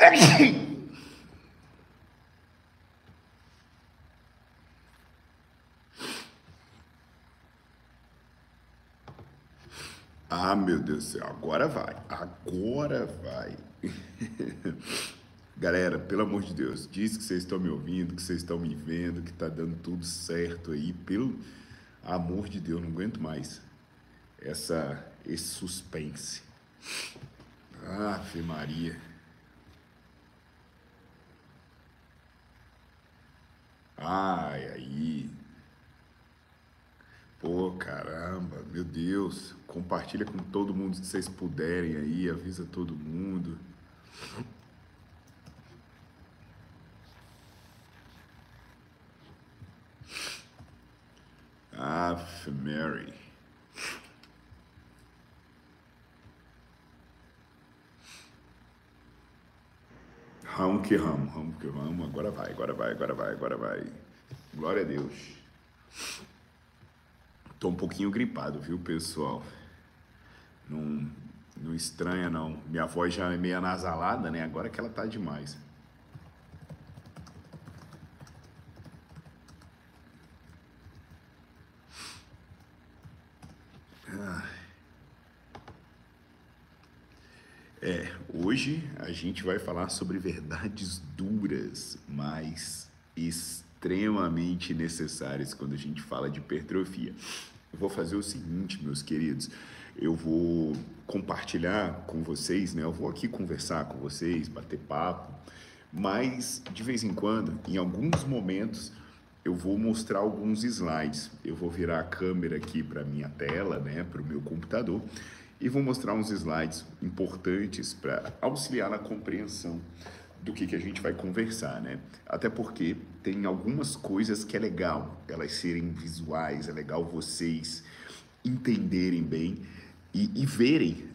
Ah, meu Deus do céu, agora vai, agora vai. Galera, pelo amor de Deus, diz que vocês estão me ouvindo, que vocês estão me vendo, que tá dando tudo certo aí. Pelo amor de Deus, não aguento mais esse suspense. Ave Maria. Ai, aí. Pô, caramba, meu Deus. Compartilha com todo mundo que vocês puderem aí, avisa todo mundo. Ave Mary. Ramo que ramo. Agora vai, agora vai, agora vai, agora vai. Glória a Deus. Tô um pouquinho gripado, viu, pessoal? Não, não estranha, não. Minha voz já é meio anasalada, né? Agora que ela tá demais. Hoje a gente vai falar sobre verdades duras, mas extremamente necessárias quando a gente fala de hipertrofia. Eu vou fazer o seguinte, meus queridos, eu vou compartilhar com vocês, né? Eu vou aqui conversar com vocês, bater papo, mas de vez em quando, em alguns momentos, eu vou mostrar alguns slides. Eu vou virar a câmera aqui para minha tela, né, para o meu computador, e vou mostrar uns slides importantes para auxiliar na compreensão do que a gente vai conversar, né? Até porque tem algumas coisas que é legal elas serem visuais, é legal vocês entenderem bem e verem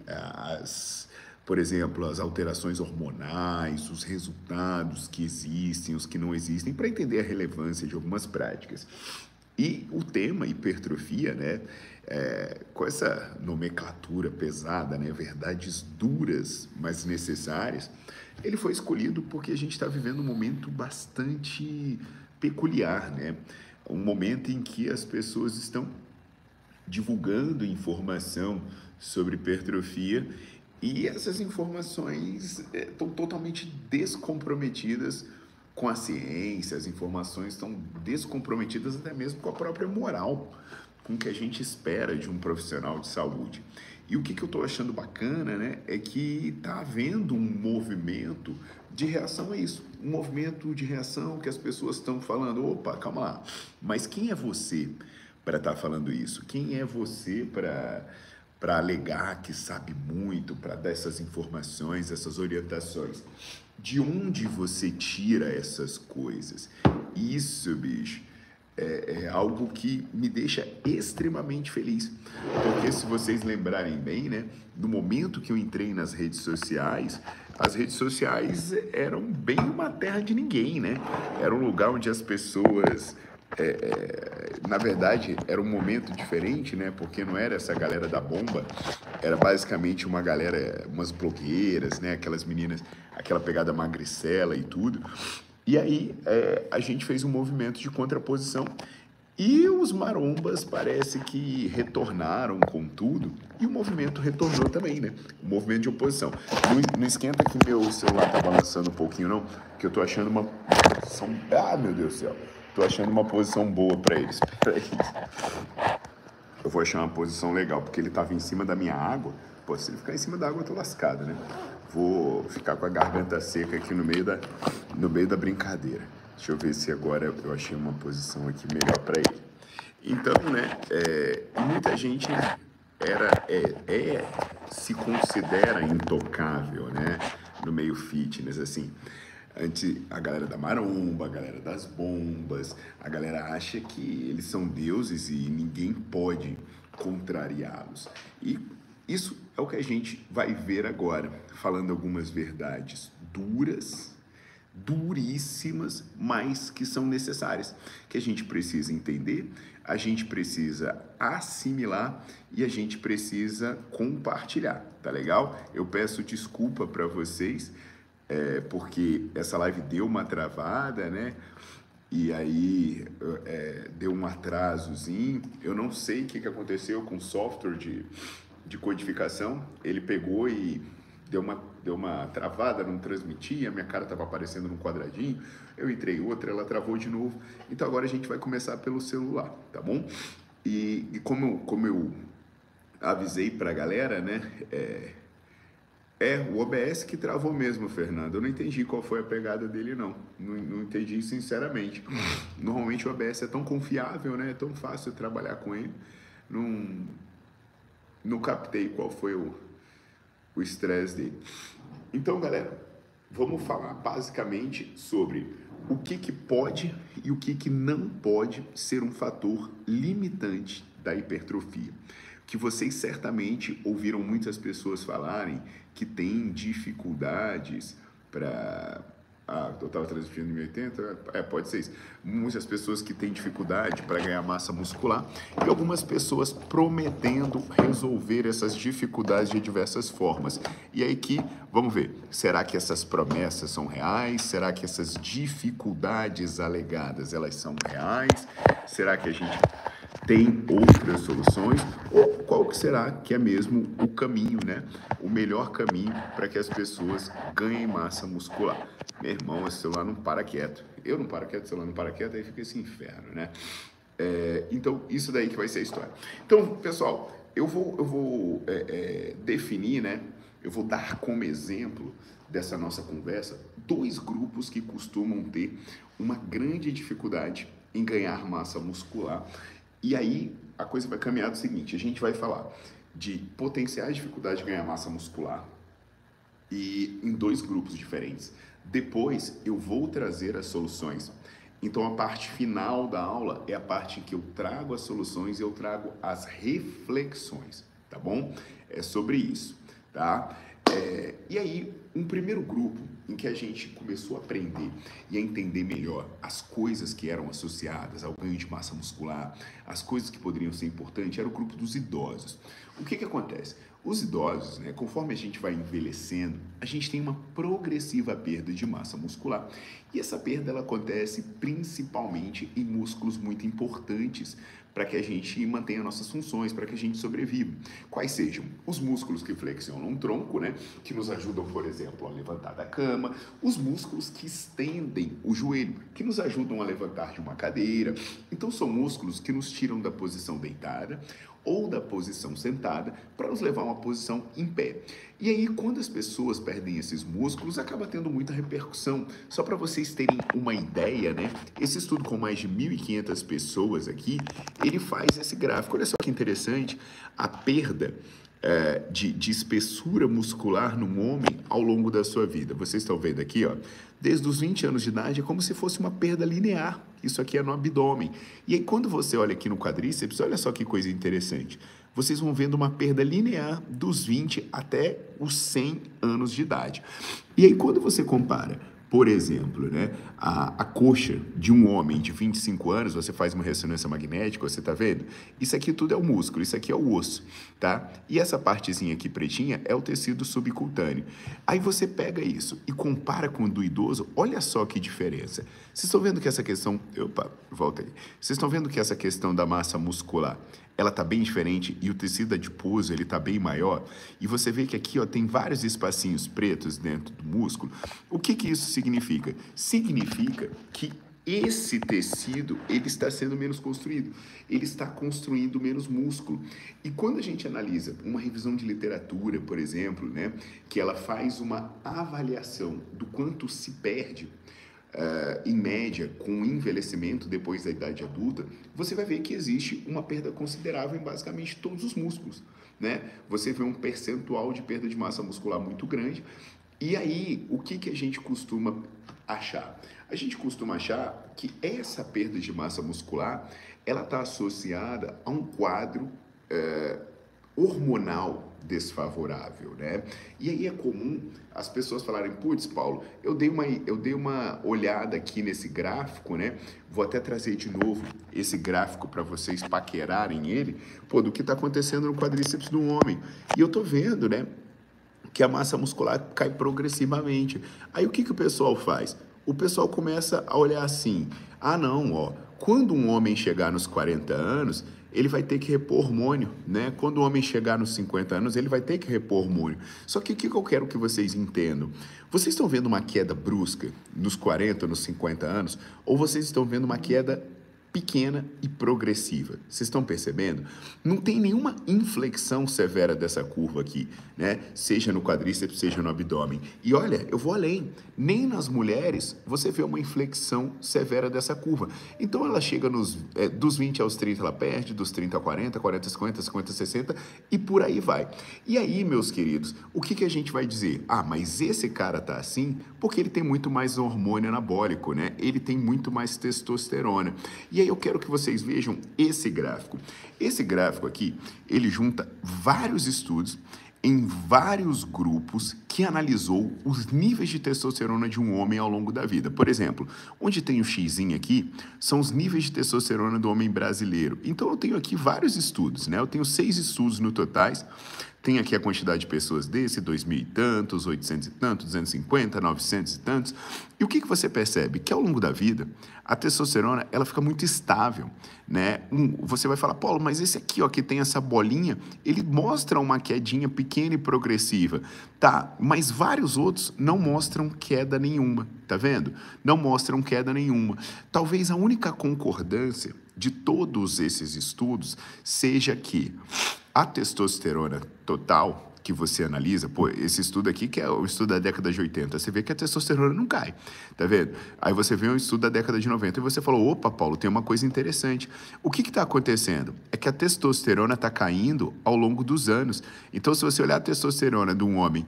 por exemplo, as alterações hormonais, os resultados que existem, os que não existem, para entender a relevância de algumas práticas. E o tema hipertrofia, né, com essa nomenclatura pesada, né, verdades duras, mas necessárias, ele foi escolhido porque a gente está vivendo um momento bastante peculiar, né? Um momento em que as pessoas estão divulgando informação sobre hipertrofia e essas informações estão totalmente descomprometidas com a ciência, as informações estão descomprometidas até mesmo com a própria moral, com o que a gente espera de um profissional de saúde. E o que eu estou achando bacana, né, é que está havendo um movimento de reação a isso, um movimento de reação que as pessoas estão falando, opa, calma lá, mas quem é você para estar falando isso? Quem é você para alegar que sabe muito, para dar essas informações, essas orientações? De onde você tira essas coisas? Isso, bicho, é algo que me deixa extremamente feliz. Porque se vocês lembrarem bem, né, no momento que eu entrei nas redes sociais, as redes sociais eram bem uma terra de ninguém, né? Era um lugar onde as pessoas na verdade, era um momento diferente, né? Porque não era essa galera da bomba, era basicamente uma galera, umas blogueiras, né? Aquelas meninas, aquela pegada magricela e tudo. E aí a gente fez um movimento de contraposição e os marombas parece que retornaram com tudo e o movimento retornou também, né? O movimento de oposição. Não esquenta que meu celular tá balançando um pouquinho, não, que eu tô achando uma posição... Ah, meu Deus do céu. Tô achando uma posição boa para eles. Peraí. Eu vou achar uma posição legal, porque ele tava em cima da minha água. Pô, se ele ficar em cima da água, eu tô lascado, né? Vou ficar com a garganta seca aqui no meio da brincadeira. Deixa eu ver se agora eu achei uma posição aqui melhor para ele. Então, né, muita gente se considera intocável, né, no meio fitness, assim. Antes, a galera da maromba, a galera das bombas, a galera acha que eles são deuses e ninguém pode contrariá-los. E isso é o que a gente vai ver agora, falando algumas verdades duras, duríssimas, mas que são necessárias, que a gente precisa entender, a gente precisa assimilar e a gente precisa compartilhar, tá legal? Eu peço desculpa para vocês porque essa live deu uma travada, né? E aí deu um atrasozinho. Eu não sei o que aconteceu com o software de codificação. Ele pegou e deu uma travada, não transmitia, minha cara estava aparecendo num quadradinho. Eu entrei outra, ela travou de novo. Então agora a gente vai começar pelo celular, tá bom? E como eu avisei para a galera, né? O OBS que travou mesmo, Fernando. Eu não entendi qual foi a pegada dele, não. Não entendi, sinceramente. Normalmente o OBS é tão confiável, né? É tão fácil trabalhar com ele. Não captei qual foi o estresse dele. Então, galera, vamos falar basicamente sobre o que pode e o que não pode ser um fator limitante da hipertrofia. Que vocês certamente ouviram muitas pessoas falarem que têm dificuldades para... eu estava transmitindo em 1080? Pode ser isso. Muitas pessoas que têm dificuldade para ganhar massa muscular e algumas pessoas prometendo resolver essas dificuldades de diversas formas. E aí vamos ver, será que essas promessas são reais? Será que essas dificuldades alegadas, elas são reais? Será que a gente tem outras soluções? Ou qual que será que é mesmo o caminho, né? O melhor caminho para que as pessoas ganhem massa muscular? Meu irmão, esse celular não para quieto. Eu não paro quieto, o celular não para quieto, aí fica esse inferno, né? Então, isso daí que vai ser a história. Então, pessoal, eu vou definir, né? Eu vou dar como exemplo dessa nossa conversa 2 grupos que costumam ter uma grande dificuldade em ganhar massa muscular. E aí, a coisa vai caminhar do seguinte, a gente vai falar de potenciais dificuldades de ganhar massa muscular e em 2 grupos diferentes. Depois, eu vou trazer as soluções. Então, a parte final da aula é a parte em que eu trago as soluções e eu trago as reflexões, tá bom? É sobre isso, tá? E aí, um primeiro grupo em que a gente começou a aprender e a entender melhor as coisas que eram associadas ao ganho de massa muscular, as coisas que poderiam ser importantes, era o grupo dos idosos. O que acontece? Os idosos, né, conforme a gente vai envelhecendo, a gente tem uma progressiva perda de massa muscular. E essa perda ela acontece principalmente em músculos muito importantes para que a gente mantenha nossas funções, para que a gente sobreviva. Quais sejam? Os músculos que flexionam o tronco, né, que nos ajudam, por exemplo, a levantar da cama, os músculos que estendem o joelho, que nos ajudam a levantar de uma cadeira. Então, são músculos que nos tiram da posição deitada ou da posição sentada para nos levar a uma posição em pé. E aí, quando as pessoas perdem esses músculos, acaba tendo muita repercussão. Só para vocês terem uma ideia, né? Esse estudo com mais de 1.500 pessoas aqui, ele faz esse gráfico. Olha só que interessante, a perda de espessura muscular num homem ao longo da sua vida. Vocês estão vendo aqui, ó, desde os 20 anos de idade é como se fosse uma perda linear. Isso aqui é no abdômen. E aí quando você olha aqui no quadríceps, olha só que coisa interessante. Vocês vão vendo uma perda linear dos 20 até os 100 anos de idade. E aí quando você compara, por exemplo, né, a coxa de um homem de 25 anos, você faz uma ressonância magnética, você tá vendo? Isso aqui tudo é o músculo, isso aqui é o osso, tá? E essa partezinha aqui pretinha é o tecido subcutâneo. Aí você pega isso e compara com o do idoso, olha só que diferença. Vocês estão vendo que essa questão... Opa, volta aí. Vocês estão vendo que essa questão da massa muscular, ela tá bem diferente e o tecido adiposo, ele tá bem maior. E você vê que aqui, ó, tem vários espacinhos pretos dentro do músculo. O que isso significa? Significa que esse tecido, ele está sendo menos construído. Ele está construindo menos músculo. E quando a gente analisa uma revisão de literatura, por exemplo, né, que ela faz uma avaliação do quanto se perde em média, com o envelhecimento depois da idade adulta, você vai ver que existe uma perda considerável em basicamente todos os músculos, né? Você vê um percentual de perda de massa muscular muito grande. E aí, o que a gente costuma achar? A gente costuma achar que essa perda de massa muscular, ela está associada a um quadro hormonal desfavorável, né? E aí é comum as pessoas falarem, putz, Paulo, eu dei uma olhada aqui nesse gráfico, né? Vou até trazer de novo esse gráfico para vocês paquerarem ele, pô, do que está acontecendo no quadríceps do homem. E eu tô vendo, né, que a massa muscular cai progressivamente. Aí o que que o pessoal faz? O pessoal começa a olhar assim, ah não, ó, quando um homem chegar nos 40 anos, ele vai ter que repor hormônio, né? Quando o homem chegar nos 50 anos, ele vai ter que repor hormônio. Só que o que eu quero que vocês entendam? Vocês estão vendo uma queda brusca nos 40, nos 50 anos, ou vocês estão vendo uma queda pequena e progressiva? Vocês estão percebendo? Não tem nenhuma inflexão severa dessa curva aqui, né? Seja no quadríceps, seja no abdômen. E olha, eu vou além. Nem nas mulheres você vê uma inflexão severa dessa curva. Então ela chega dos 20 aos 30 ela perde, dos 30 a 40, 40 a 50, 50 a 60 e por aí vai. E aí, meus queridos, o que que a gente vai dizer? Ah, mas esse cara tá assim porque ele tem muito mais hormônio anabólico, né? Ele tem muito mais testosterona. E aí eu quero que vocês vejam esse gráfico. Esse gráfico aqui, ele junta vários estudos em vários grupos que analisou os níveis de testosterona de um homem ao longo da vida. Por exemplo, onde tem o xizinho aqui, são os níveis de testosterona do homem brasileiro. Então eu tenho aqui vários estudos, né? Eu tenho 6 estudos no totais. Tem aqui a quantidade de pessoas desse, 2.000 e tantos, 800 e tantos, 250, 900 e tantos. E o que que você percebe? Que ao longo da vida, a testosterona, ela fica muito estável, né? Você vai falar, Paulo, mas esse aqui, ó, que tem essa bolinha, ele mostra uma quedinha pequena e progressiva. Tá, mas vários outros não mostram queda nenhuma, tá vendo? Não mostram queda nenhuma. Talvez a única concordância de todos esses estudos seja que a testosterona total que você analisa, pô, esse estudo aqui, que é o estudo da década de 80, você vê que a testosterona não cai, tá vendo? Aí você vê um estudo da década de 90 e você falou, opa, Paulo, tem uma coisa interessante. O que está acontecendo? É que a testosterona está caindo ao longo dos anos. Então, se você olhar a testosterona de um homem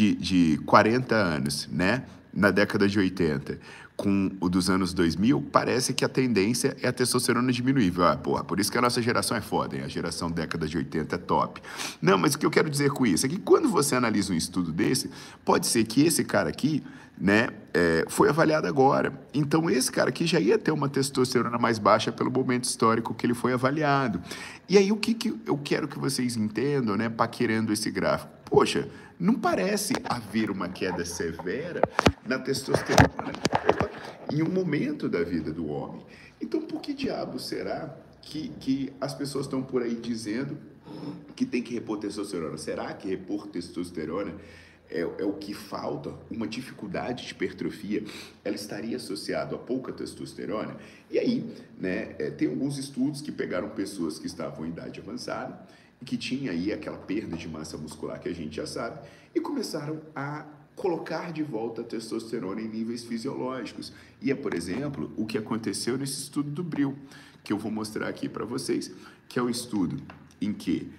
de 40 anos, né, na década de 80, com o dos anos 2000, parece que a tendência é a testosterona diminuir. Ah, porra, por isso que a nossa geração é foda, hein? A geração década de 80 é top. Não, mas o que eu quero dizer com isso é que quando você analisa um estudo desse, pode ser que esse cara aqui, né, foi avaliado agora. Então, esse cara aqui já ia ter uma testosterona mais baixa pelo momento histórico que ele foi avaliado. E aí, o que eu quero que vocês entendam, né, paquerando esse gráfico? Poxa, não parece haver uma queda severa na testosterona em um momento da vida do homem. Então, por que diabo será que as pessoas estão por aí dizendo que tem que repor testosterona? Será que repor testosterona é o que falta? Uma dificuldade de hipertrofia, ela estaria associada a pouca testosterona? E aí, né, tem alguns estudos que pegaram pessoas que estavam em idade avançada e que tinha aí aquela perda de massa muscular que a gente já sabe, e começaram a colocar de volta a testosterona em níveis fisiológicos. E é, por exemplo, o que aconteceu nesse estudo do Bril, que eu vou mostrar aqui para vocês, que é o estudo em que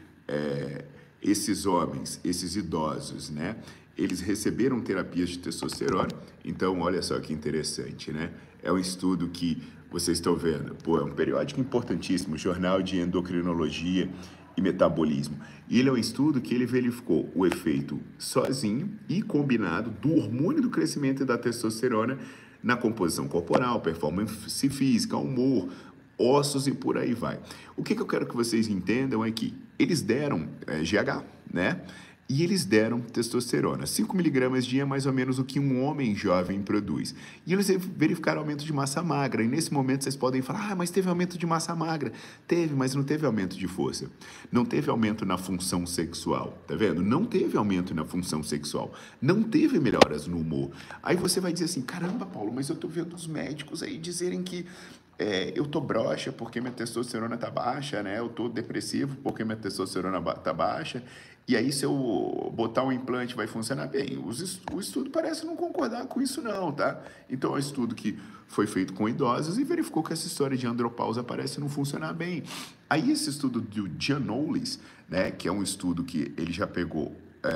esses homens, esses idosos, né, eles receberam terapias de testosterona. Então, olha só que interessante, né? É um estudo que vocês estão vendo, pô, é um periódico importantíssimo, Jornal de Endocrinologia e Metabolismo. E ele é um estudo que ele verificou o efeito sozinho e combinado do hormônio do crescimento e da testosterona na composição corporal, performance física, humor, ossos e por aí vai. O que eu quero que vocês entendam é que eles deram GH, né? E eles deram testosterona. 5 miligramas dia é mais ou menos o que um homem jovem produz. E eles verificaram aumento de massa magra. E nesse momento vocês podem falar, mas teve aumento de massa magra. Teve, mas não teve aumento de força. Não teve aumento na função sexual. Tá vendo? Não teve aumento na função sexual. Não teve melhoras no humor. Aí você vai dizer assim, caramba, Paulo, mas eu tô vendo os médicos aí dizerem que eu tô broxa porque minha testosterona tá baixa, né? Eu tô depressivo porque minha testosterona tá baixa. E aí, se eu botar um implante, vai funcionar bem. O estudo parece não concordar com isso, não, tá? Então, é um estudo que foi feito com idosos e verificou que essa história de andropausa parece não funcionar bem. Aí, esse estudo do Giannoulis, né, que é um estudo que ele já pegou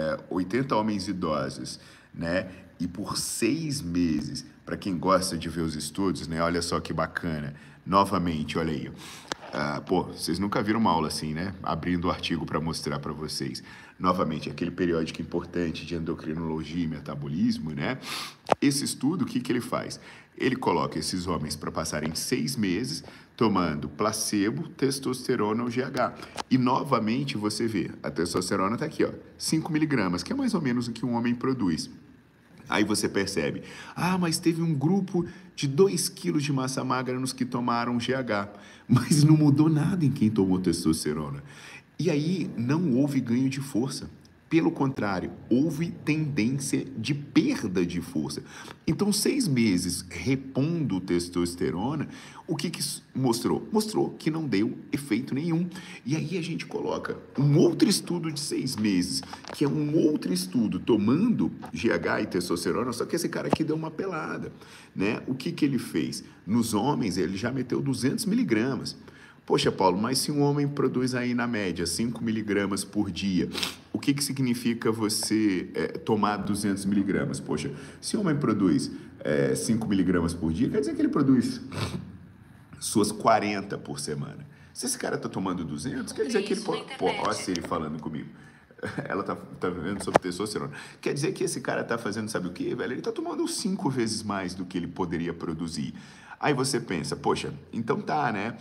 80 homens idosos, né, e por 6 meses, para quem gosta de ver os estudos, né, olha só que bacana. Novamente, olha aí, Pô, vocês nunca viram uma aula assim, né? Abrindo o artigo para mostrar para vocês. Novamente, aquele periódico importante de endocrinologia e metabolismo, né? Esse estudo, o que ele faz? Ele coloca esses homens para passarem 6 meses tomando placebo, testosterona ou GH. E novamente você vê, a testosterona está aqui, ó, 5 miligramas, que é mais ou menos o que um homem produz. Aí você percebe, mas teve um grupo de 2 quilos de massa magra nos que tomaram GH, mas não mudou nada em quem tomou testosterona. E aí não houve ganho de força. Pelo contrário, houve tendência de perda de força. Então, 6 meses repondo testosterona, o que isso mostrou? Mostrou que não deu efeito nenhum. E aí a gente coloca um outro estudo de 6 meses, que é um outro estudo tomando GH e testosterona, só que esse cara aqui deu uma pelada, né? O que ele fez? Nos homens, ele já meteu 200 miligramas. Poxa, Paulo, mas se um homem produz aí na média 5 miligramas por dia, o que significa você tomar 200 miligramas? Poxa, se um homem produz 5 miligramas por dia, quer dizer que ele produz suas 40 por semana. Se esse cara está tomando 200, quer dizer que ele pode... Pô, olha a Siri falando comigo. Ela tá vendo sobre testosterona. Quer dizer que esse cara tá fazendo, sabe o quê, velho? Ele tá tomando 5 vezes mais do que ele poderia produzir. Aí você pensa, poxa, então tá, né?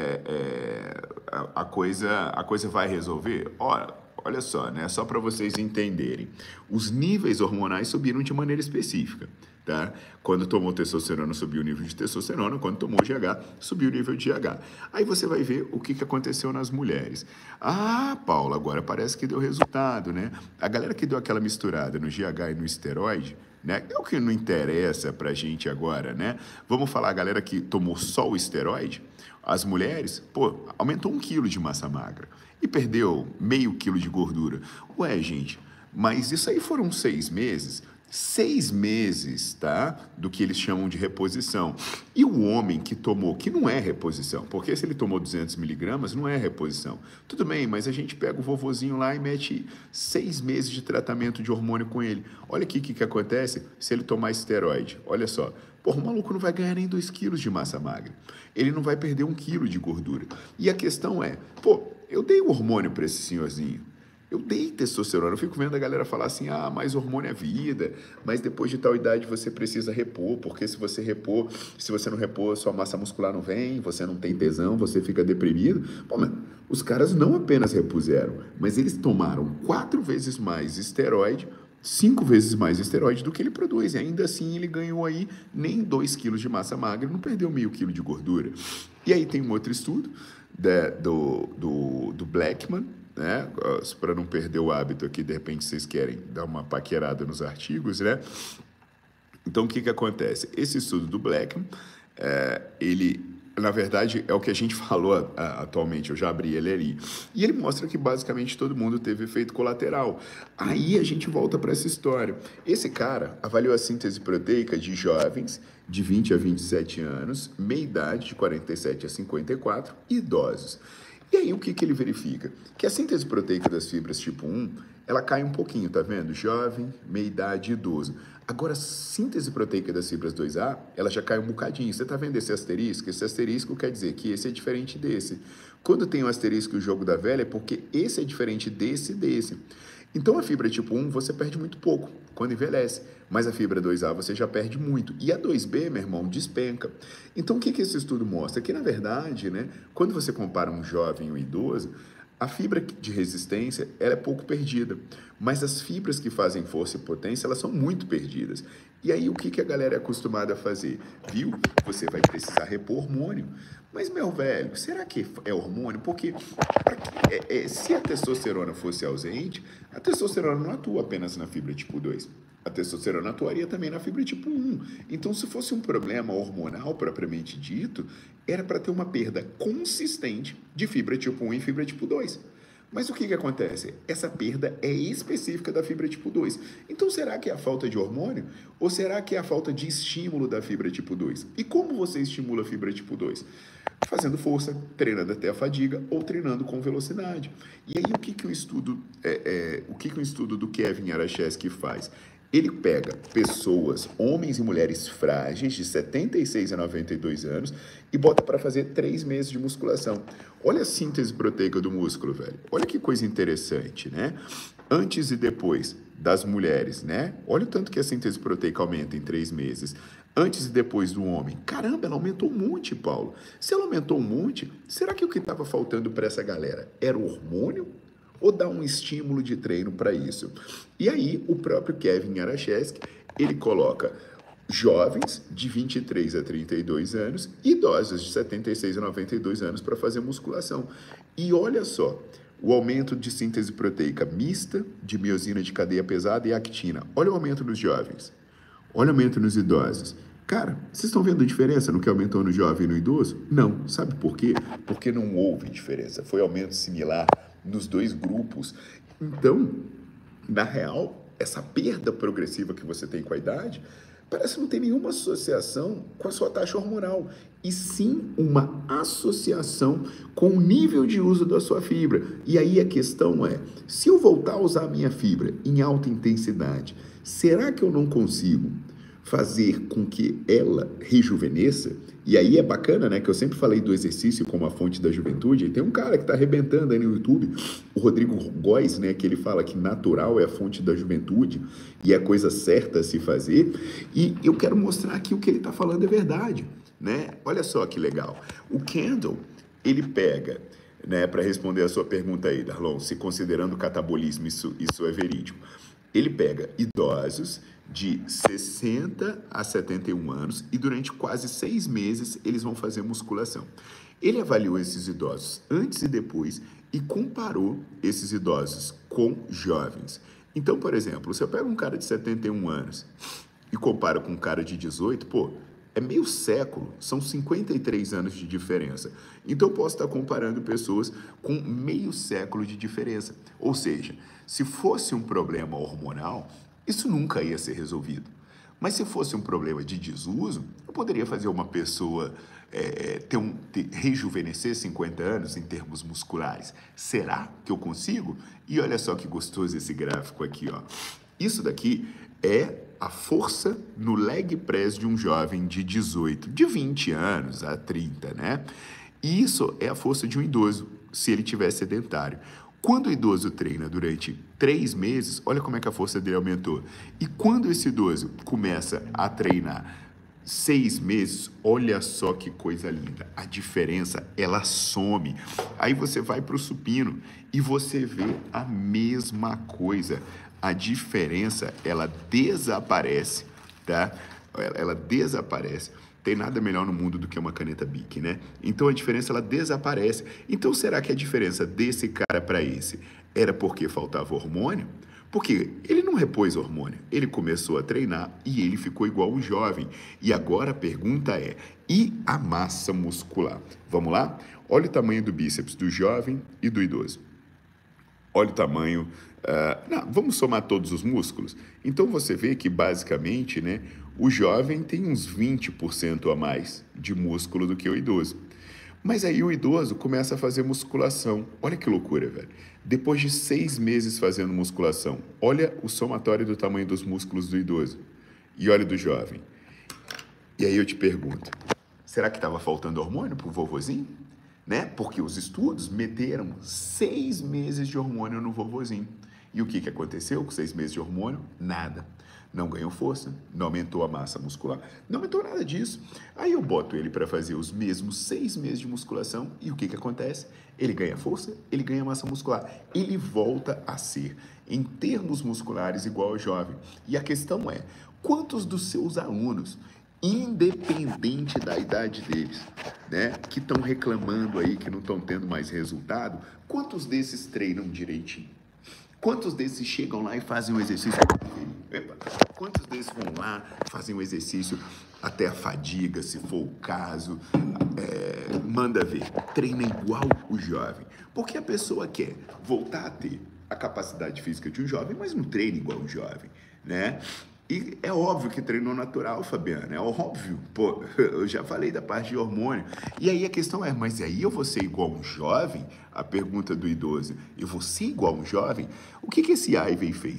A coisa vai resolver? Olha só, né? Só para vocês entenderem. Os níveis hormonais subiram de maneira específica, tá? Quando tomou testosterona, subiu o nível de testosterona. Quando tomou GH, subiu o nível de GH. Aí você vai ver o que aconteceu nas mulheres. Paulo, agora parece que deu resultado, né? A galera que deu aquela misturada no GH e no esteroide, né? É o que não interessa pra gente agora, né? Vamos falar a galera que tomou só o esteroide. As mulheres, aumentou 1 quilo de massa magra e perdeu meio quilo de gordura. Ué, gente, mas isso aí foram 6 meses. 6 meses, tá? Do que eles chamam de reposição. E o homem que tomou, que não é reposição, porque se ele tomou 200 miligramas, não é reposição. Tudo bem, mas a gente pega o vovozinho lá e mete 6 meses de tratamento de hormônio com ele. Olha aqui o que acontece se ele tomar esteroide. Olha só. O maluco não vai ganhar nem 2 quilos de massa magra. Ele não vai perder 1 quilo de gordura. E a questão é, eu dei o hormônio para esse senhorzinho. Eu dei testosterona. Eu fico vendo a galera falar assim, mas hormônio é vida, mas depois de tal idade você precisa repor, porque se você não repor, sua massa muscular não vem, você não tem tesão, você fica deprimido. Mas os caras não apenas repuseram, mas eles tomaram 4 vezes mais esteroide, 5 vezes mais esteroide do que ele produz. E ainda assim ele ganhou aí nem 2 quilos de massa magra, não perdeu meio quilo de gordura. E aí tem um outro estudo do Blackman, né? Para não perder o hábito aqui, de repente vocês querem dar uma paquerada nos artigos, né? Então o que acontece? Esse estudo do Blackman, ele... Na verdade, é o que a gente falou atualmente, eu já abri ele ali. E ele mostra que basicamente todo mundo teve efeito colateral. Aí a gente volta para essa história. Esse cara avaliou a síntese proteica de jovens de 20 a 27 anos, meia idade de 47 a 54 e idosos. E aí o que ele verifica? Que a síntese proteica das fibras tipo 1, ela cai um pouquinho, tá vendo? Jovem, meia idade e idoso. Agora, a síntese proteica das fibras 2A, ela já cai um bocadinho. Você tá vendo esse asterisco? Esse asterisco quer dizer que esse é diferente desse. Quando tem o asterisco e o jogo da velha, é porque esse é diferente desse e desse. Então, a fibra tipo 1 você perde muito pouco quando envelhece, mas a fibra 2A você já perde muito. E a 2B, meu irmão, despenca. Então, o que esse estudo mostra? Que, na verdade, né, quando você compara um jovem e um idoso, a fibra de resistência ela é pouco perdida, mas as fibras que fazem força e potência, elas são muito perdidas. E aí, o que a galera é acostumada a fazer? Viu? Você vai precisar repor hormônio. Mas, meu velho, será que é hormônio? Porque se a testosterona fosse ausente, a testosterona não atua apenas na fibra tipo 2. A testosterona atuaria também na fibra tipo 1. Então, se fosse um problema hormonal propriamente dito, era para ter uma perda consistente de fibra tipo 1 e fibra tipo 2. Mas o que acontece? Essa perda é específica da fibra tipo 2. Então, será que é a falta de hormônio? Ou será que é a falta de estímulo da fibra tipo 2? E como você estimula a fibra tipo 2? Fazendo força, treinando até a fadiga ou treinando com velocidade. E aí, o que o estudo do Kevin Aracheski faz? Ele pega pessoas, homens e mulheres frágeis, de 76 a 92 anos, e bota para fazer 3 meses de musculação. Olha a síntese proteica do músculo, velho. Olha que coisa interessante, né? Antes e depois das mulheres, né? Olha o tanto que a síntese proteica aumenta em 3 meses. Antes e depois do homem. Caramba, ela aumentou um monte, Paulo. Se ela aumentou um monte, será que o que estava faltando para essa galera era o hormônio? Ou dar um estímulo de treino para isso? E aí, o próprio Kevin Aracheski, ele coloca jovens de 23 a 32 anos, idosos de 76 a 92 anos para fazer musculação. E olha só, o aumento de síntese proteica mista, de miosina de cadeia pesada e actina. Olha o aumento nos jovens. Olha o aumento nos idosos. Cara, vocês estão vendo a diferença no que aumentou no jovem e no idoso? Não. Sabe por quê? Porque não houve diferença. Foi aumento similar nos dois grupos. Então, na real, essa perda progressiva que você tem com a idade parece que não ter nenhuma associação com a sua taxa hormonal, e sim uma associação com o nível de uso da sua fibra. E aí a questão é, se eu voltar a usar a minha fibra em alta intensidade, será que eu não consigo fazer com que ela rejuvenesça? E aí é bacana, né, que eu sempre falei do exercício como a fonte da juventude, e tem um cara que está arrebentando aí no YouTube, o Rodrigo Góes, né, que ele fala que natural é a fonte da juventude e é a coisa certa a se fazer, e eu quero mostrar que o que ele está falando é verdade, né? Olha só que legal. O Kendall, ele pega, né, para responder a sua pergunta aí, Darlon, se considerando o catabolismo, isso é verídico. Ele pega idosos de 60 a 71 anos e durante quase 6 meses eles vão fazer musculação. Ele avaliou esses idosos antes e depois e comparou esses idosos com jovens. Então, por exemplo, se eu pego um cara de 71 anos e comparo com um cara de 18, pô, é meio século, são 53 anos de diferença. Então, eu posso estar comparando pessoas com meio século de diferença. Ou seja, se fosse um problema hormonal, isso nunca ia ser resolvido. Mas se fosse um problema de desuso, eu poderia fazer uma pessoa rejuvenescer 50 anos em termos musculares. Será que eu consigo? E olha só que gostoso esse gráfico aqui, ó. Isso daqui é a força no leg press de um jovem de 18, de 20 anos a 30, né? E isso é a força de um idoso, se ele tiver sedentário. Quando o idoso treina durante 3 meses, olha como é que a força dele aumentou. E quando esse idoso começa a treinar 6 meses, olha só que coisa linda. A diferença, ela some. Aí você vai para o supino e você vê a mesma coisa. A diferença, ela desaparece, tá? Ela desaparece. Tem nada melhor no mundo do que uma caneta Bic, né? Então a diferença, ela desaparece. Então será que a diferença desse cara para esse era porque faltava hormônio? Porque ele não repôs hormônio, ele começou a treinar e ele ficou igual um jovem. E agora a pergunta é, e a massa muscular? Vamos lá? Olha o tamanho do bíceps do jovem e do idoso. Olha o tamanho... vamos somar todos os músculos? Então você vê que basicamente, né, o jovem tem uns 20% a mais de músculo do que o idoso. Mas aí o idoso começa a fazer musculação. Olha que loucura, velho. Depois de 6 meses fazendo musculação, olha o somatório do tamanho dos músculos do idoso e olha do jovem. E aí eu te pergunto, será que estava faltando hormônio pro vovozinho? Né? Porque os estudos meteram 6 meses de hormônio no vovozinho. E o que aconteceu com 6 meses de hormônio? Nada. Não ganhou força, não aumentou a massa muscular, não aumentou nada disso. Aí eu boto ele para fazer os mesmos 6 meses de musculação e o que acontece? Ele ganha força, ele ganha massa muscular. Ele volta a ser, em termos musculares, igual ao jovem. E a questão é, quantos dos seus alunos, independente da idade deles, né, que estão reclamando aí, que não estão tendo mais resultado, quantos desses treinam direitinho? Quantos desses chegam lá e fazem um exercício? Quantos desses vão lá, fazem um exercício até a fadiga, se for o caso? Manda ver, treina igual o jovem. Porque a pessoa quer voltar a ter a capacidade física de um jovem, mas não treina igual um jovem, né? E é óbvio que treinou natural, Fabiana, é óbvio. Pô, eu já falei da parte de hormônio. E aí a questão é, mas aí eu vou ser igual um jovem? A pergunta do idoso, eu vou ser igual um jovem? O que esse Ivey fez?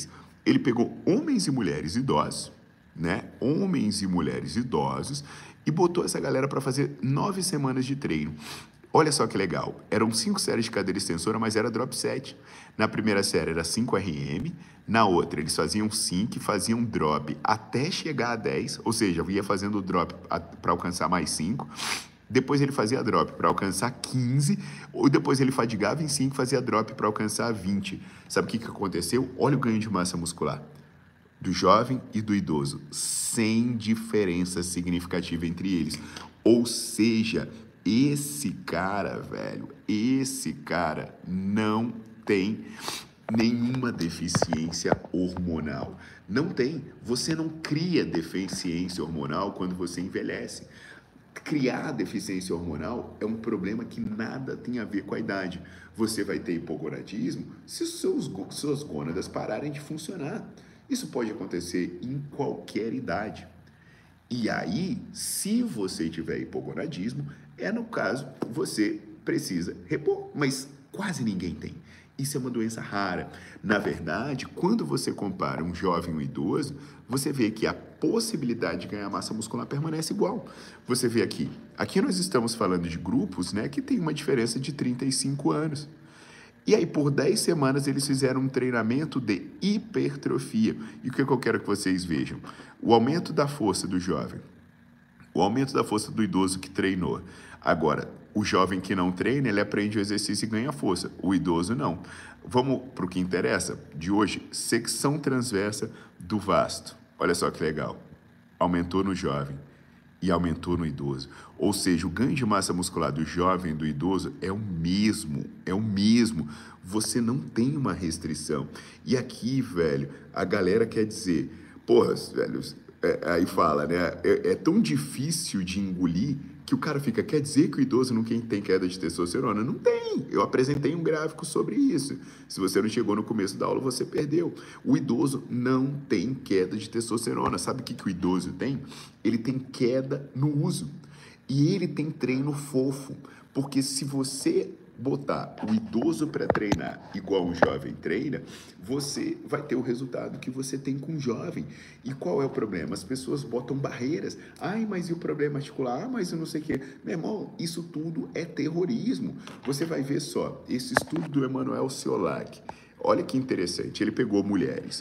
Ele pegou homens e mulheres idosos, né? Homens e mulheres idosos, e botou essa galera para fazer 9 semanas de treino. Olha só que legal, eram 5 séries de cadeira extensora, mas era drop set. Na primeira série era 5 RM, na outra eles faziam 5, faziam drop até chegar a 10, ou seja, ia fazendo drop para alcançar mais 5. Depois ele fazia drop para alcançar 15, ou depois ele fadigava em 5 e fazia drop para alcançar 20. Sabe o que aconteceu? Olha o ganho de massa muscular do jovem e do idoso, sem diferença significativa entre eles. Ou seja, esse cara, velho, esse cara não tem nenhuma deficiência hormonal. Não tem. Você não cria deficiência hormonal quando você envelhece. Criar deficiência hormonal é um problema que nada tem a ver com a idade. Você vai ter hipogonadismo se suas gônadas pararem de funcionar. Isso pode acontecer em qualquer idade. E aí, se você tiver hipogonadismo, no caso, você precisa repor, mas quase ninguém tem. Isso é uma doença rara. Na verdade, quando você compara um jovem e um idoso, você vê que a possibilidade de ganhar massa muscular permanece igual. Você vê aqui nós estamos falando de grupos, né, que tem uma diferença de 35 anos. E aí, por 10 semanas, eles fizeram um treinamento de hipertrofia. E o que eu quero que vocês vejam? O aumento da força do jovem, o aumento da força do idoso que treinou. Agora, o jovem que não treina, ele aprende o exercício e ganha força. O idoso, não. Vamos para o que interessa de hoje. Secção transversa do vasto. Olha só que legal. Aumentou no jovem e aumentou no idoso. Ou seja, o ganho de massa muscular do jovem e do idoso é o mesmo, Você não tem uma restrição. E aqui, velho, a galera quer dizer, porra, velho, aí fala, né? É tão difícil de engolir que o cara fica, quer dizer que o idoso não tem queda de testosterona? Não tem. Eu apresentei um gráfico sobre isso. Se você não chegou no começo da aula, você perdeu. O idoso não tem queda de testosterona. Sabe o que o idoso tem? Ele tem queda no uso. E ele tem treino fofo. Porque se você botar o idoso para treinar igual o jovem treina, você vai ter o resultado que você tem com o jovem. E qual é o problema? As pessoas botam barreiras. Ai, mas e o problema articular? Ah, mas eu não sei o quê. Meu irmão, isso tudo é terrorismo. Você vai ver só, esse estudo do Emanuel Ciolac. Olha que interessante, ele pegou mulheres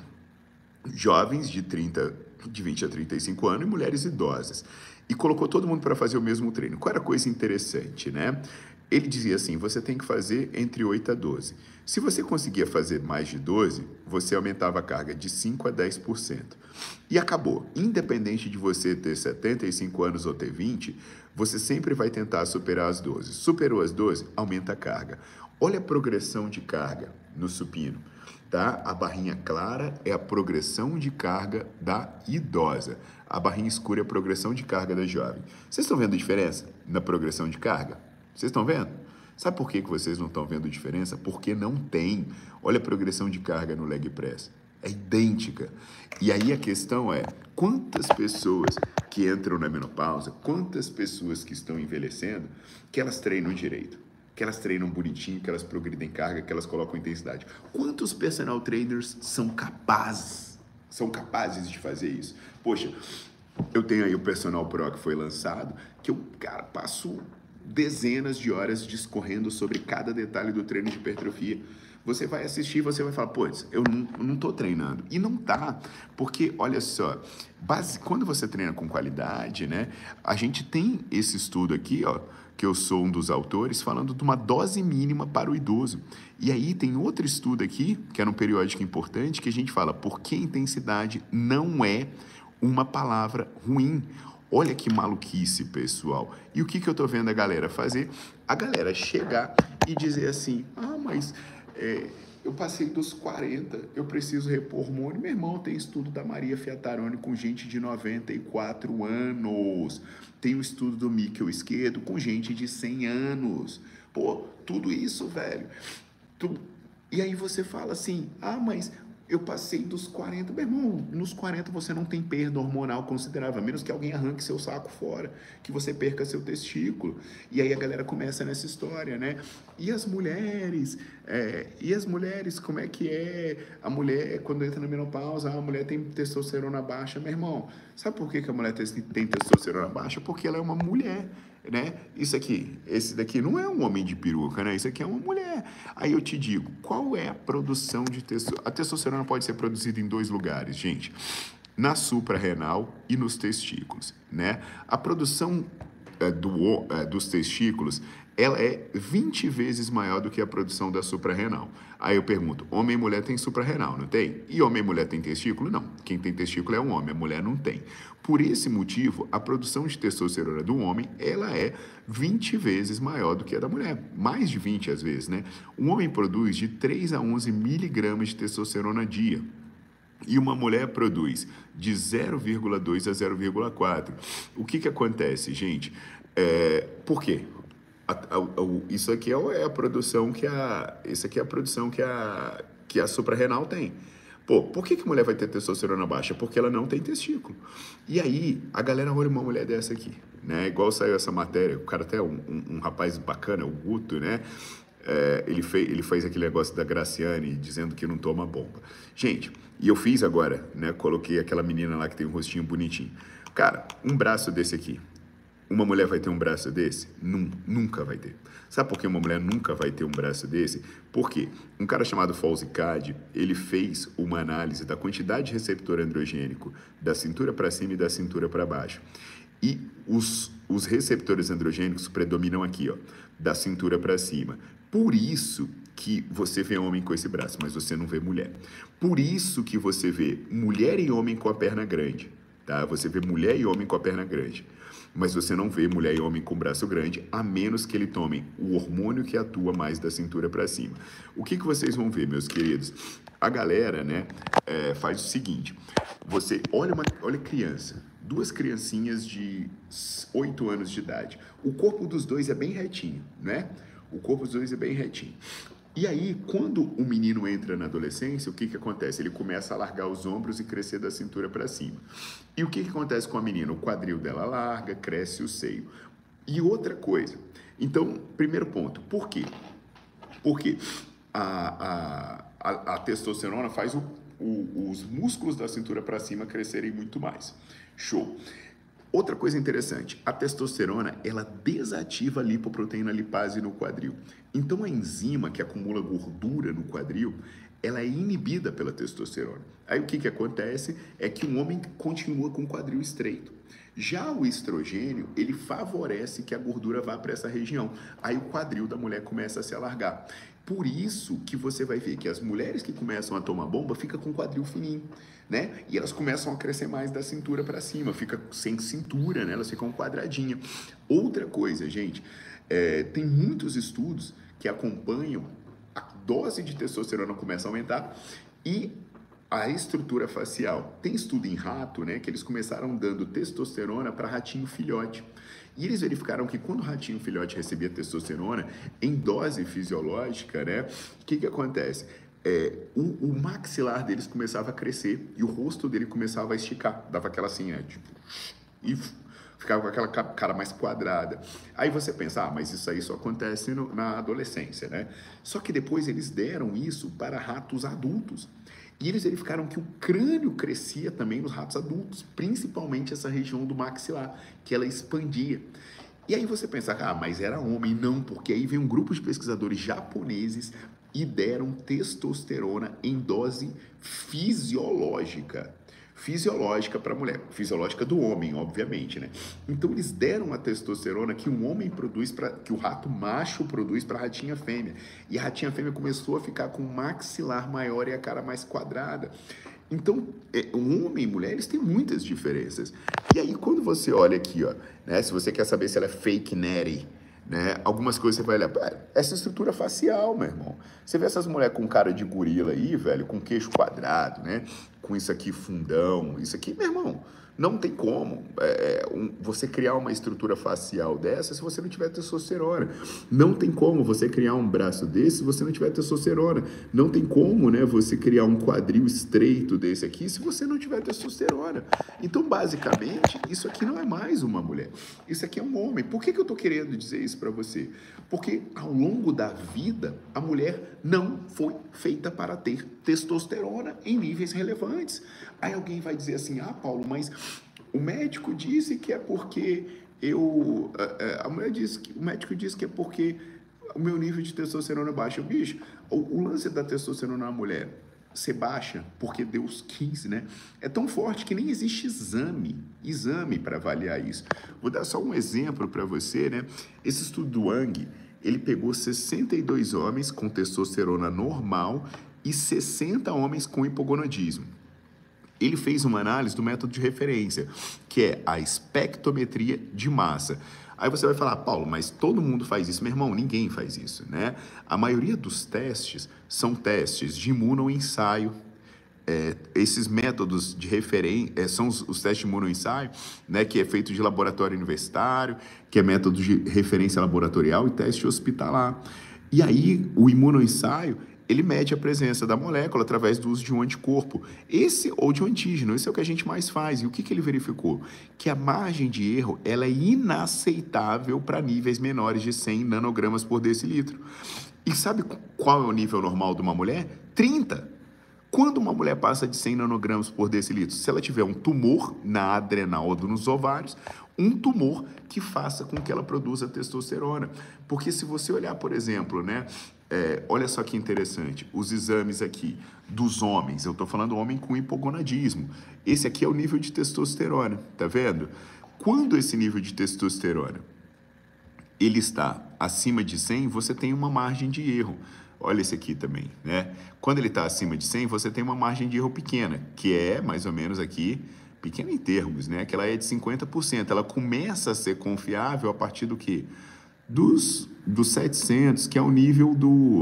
jovens de 20 a 35 anos e mulheres idosas. E colocou todo mundo para fazer o mesmo treino. Qual era a coisa interessante, né? Ele dizia assim, você tem que fazer entre 8 a 12. Se você conseguia fazer mais de 12, você aumentava a carga de 5 a 10%. E acabou. Independente de você ter 75 anos ou ter 20, você sempre vai tentar superar as 12. Superou as 12, aumenta a carga. Olha a progressão de carga no supino. Tá? A barrinha clara é a progressão de carga da idosa. A barrinha escura é a progressão de carga da jovem. Vocês estão vendo a diferença na progressão de carga? Vocês estão vendo? Sabe por que vocês não estão vendo diferença? Porque não tem. Olha a progressão de carga no leg press. É idêntica. E aí a questão é, quantas pessoas que entram na menopausa, quantas pessoas que estão envelhecendo, que elas treinam direito? Que elas treinam bonitinho, que elas progridem carga, que elas colocam intensidade. Quantos personal trainers são capazes de fazer isso? Poxa, eu tenho aí o Personal Pro que foi lançado, que eu, cara, passo dezenas de horas discorrendo sobre cada detalhe do treino de hipertrofia. Você vai assistir e você vai falar, putz, eu não tô treinando. E não tá, porque, olha só, quando você treina com qualidade, né, a gente tem esse estudo aqui, ó, que eu sou um dos autores, falando de uma dose mínima para o idoso. E aí tem outro estudo aqui, que é um periódico importante, que a gente fala por que intensidade não é uma palavra ruim. Olha que maluquice, pessoal. E o que eu tô vendo a galera fazer? A galera chegar e dizer assim, mas eu passei dos 40, eu preciso repor hormônio. Meu irmão, tem estudo da Maria Fiataroni com gente de 94 anos. Tem o estudo do Mikel Esquerdo com gente de 100 anos. Pô, tudo isso, velho. E aí você fala assim, mas Eu passei dos 40, meu irmão, nos 40 você não tem perda hormonal considerável, a menos que alguém arranque seu saco fora, que você perca seu testículo. E aí a galera começa nessa história, né? E as mulheres? Como é que é? A mulher, quando entra na menopausa, a mulher tem testosterona baixa. Meu irmão, sabe por que a mulher tem testosterona baixa? Porque ela é uma mulher, né? Isso aqui, esse daqui não é um homem de peruca, né? Isso aqui é uma mulher. Aí eu te digo, qual é a produção de testosterona? A testosterona pode ser produzida em dois lugares, gente. Na suprarrenal e nos testículos, né? A produção dos testículos, ela é 20 vezes maior do que a produção da suprarrenal. Aí eu pergunto, homem e mulher tem suprarrenal, não tem? E homem e mulher tem testículo? Não. Quem tem testículo é um homem, a mulher não tem. Por esse motivo, a produção de testosterona do homem, ela é 20 vezes maior do que a da mulher. Mais de 20 às vezes, né? Um homem produz de 3 a 11 miligramas de testosterona dia. E uma mulher produz de 0,2 a 0,4. O que acontece, gente? Por quê? Isso aqui é a produção que a suprarrenal tem. Pô, por que a mulher vai ter testosterona baixa? Porque ela não tem testículo. E aí, a galera olha uma mulher dessa aqui, né? Igual saiu essa matéria, o cara até um rapaz bacana, o Guto, né? Ele fez aquele negócio da Graciane dizendo que não toma bomba. Gente, e eu fiz agora, né? Coloquei aquela menina lá que tem um rostinho bonitinho. Cara, um braço desse aqui. Uma mulher vai ter um braço desse? Nunca vai ter. Sabe por que uma mulher nunca vai ter um braço desse? Porque um cara chamado Falsicade, ele fez uma análise da quantidade de receptor androgênico da cintura para cima e da cintura para baixo. E os receptores androgênicos predominam aqui, ó, da cintura para cima. Por isso que você vê homem com esse braço, mas você não vê mulher. Por isso que você vê mulher e homem com a perna grande, tá? Você vê mulher e homem com a perna grande. Mas você não vê mulher e homem com braço grande, a menos que ele tomem o hormônio que atua mais da cintura para cima. O que vocês vão ver, meus queridos? A galera, né, faz o seguinte, você olha criança, duas criancinhas de 8 anos de idade. O corpo dos dois é bem retinho, né? O corpo dos dois é bem retinho. E aí, quando o menino entra na adolescência, o que acontece? Ele começa a largar os ombros e crescer da cintura para cima. E o que acontece com a menina? O quadril dela larga, cresce o seio. E outra coisa. Então, primeiro ponto, por quê? Porque a testosterona faz os músculos da cintura para cima crescerem muito mais. Show. Outra coisa interessante, a testosterona, ela desativa a lipoproteína lipase no quadril. Então, a enzima que acumula gordura no quadril, ela é inibida pela testosterona. Aí, o que acontece é que o homem continua com o quadril estreito. Já o estrogênio, ele favorece que a gordura vá para essa região. Aí, o quadril da mulher começa a se alargar. Por isso que você vai ver que as mulheres que começam a tomar bomba ficam com o quadril fininho, né? E elas começam a crescer mais da cintura para cima, fica sem cintura, né? Elas ficam quadradinhas. Outra coisa, gente, tem muitos estudos que acompanham a dose de testosterona começa a aumentar e a estrutura facial. Tem estudo em rato, né, que eles começaram dando testosterona para ratinho filhote. E eles verificaram que quando o ratinho filhote recebia testosterona em dose fisiológica, né, o que acontece? O maxilar deles começava a crescer e o rosto dele começava a esticar. Dava aquela assim, né, tipo, e ficava com aquela cara mais quadrada. Aí você pensa, mas isso aí só acontece na adolescência, né? Só que depois eles deram isso para ratos adultos. E eles verificaram que o crânio crescia também nos ratos adultos, principalmente essa região do maxilar, que ela expandia. E aí você pensa, mas era homem. Não, porque aí vem um grupo de pesquisadores japoneses e deram testosterona em dose fisiológica. Fisiológica para a mulher, fisiológica do homem, obviamente, né? Então eles deram a testosterona que um homem produz, que o rato macho produz para a ratinha fêmea. E a ratinha fêmea começou a ficar com o maxilar maior e a cara mais quadrada. Então, um homem e mulher, eles têm muitas diferenças. E aí, quando você olha aqui, ó, né, se você quer saber se ela é fake natty, né, algumas coisas você vai olhar, essa estrutura facial, meu irmão. Você vê essas mulheres com cara de gorila aí, velho, com queixo quadrado, né, com isso aqui fundão, isso aqui, meu irmão, não tem como você criar uma estrutura facial dessa se você não tiver testosterona. Não tem como você criar um braço desse se você não tiver testosterona. Não tem como, né, você criar um quadril estreito desse aqui se você não tiver testosterona. Então, basicamente, isso aqui não é mais uma mulher. Isso aqui é um homem. Por que eu estou querendo dizer isso para você? Porque ao longo da vida, a mulher não foi feita para ter testosterona em níveis relevantes. Aí alguém vai dizer assim, ah, Paulo, mas o médico disse que é porque o médico disse que é porque o meu nível de testosterona é baixo. Bicho, o lance da testosterona na mulher ser baixa, porque Deus quis, né? É tão forte que nem existe exame para avaliar isso. Vou dar só um exemplo para você, né? Esse estudo do Wang, ele pegou 62 homens com testosterona normal e 60 homens com hipogonadismo. Ele fez uma análise do método de referência, que é a espectrometria de massa. Aí você vai falar, Paulo, mas todo mundo faz isso. Meu irmão, ninguém faz isso, né? A maioria dos testes são testes de imunoensaio. Esses métodos de referência são os testes de imunoensaio, né, que é feito de laboratório universitário, que é método de referência laboratorial e teste hospitalar. E aí, o imunoensaio, ele mede a presença da molécula através do uso de um anticorpo, ou de um antígeno. Esse é o que a gente mais faz. E o que ele verificou? Que a margem de erro ela é inaceitável para níveis menores de 100 nanogramas por decilitro. E sabe qual é o nível normal de uma mulher? 30. Quando uma mulher passa de 100 nanogramas por decilitro, se ela tiver um tumor na adrenal ou nos ovários, um tumor que faça com que ela produza testosterona. Porque se você olhar, por exemplo, né, olha só que interessante, os exames aqui dos homens, eu estou falando homem com hipogonadismo, esse aqui é o nível de testosterona, tá vendo? Quando esse nível de testosterona ele está acima de 100, você tem uma margem de erro. Olha esse aqui também, né? Quando ele está acima de 100, você tem uma margem de erro pequena, que é mais ou menos aqui, pequena em termos, né? Que ela é de 50%. Ela começa a ser confiável a partir do quê? Dos 700, que é o nível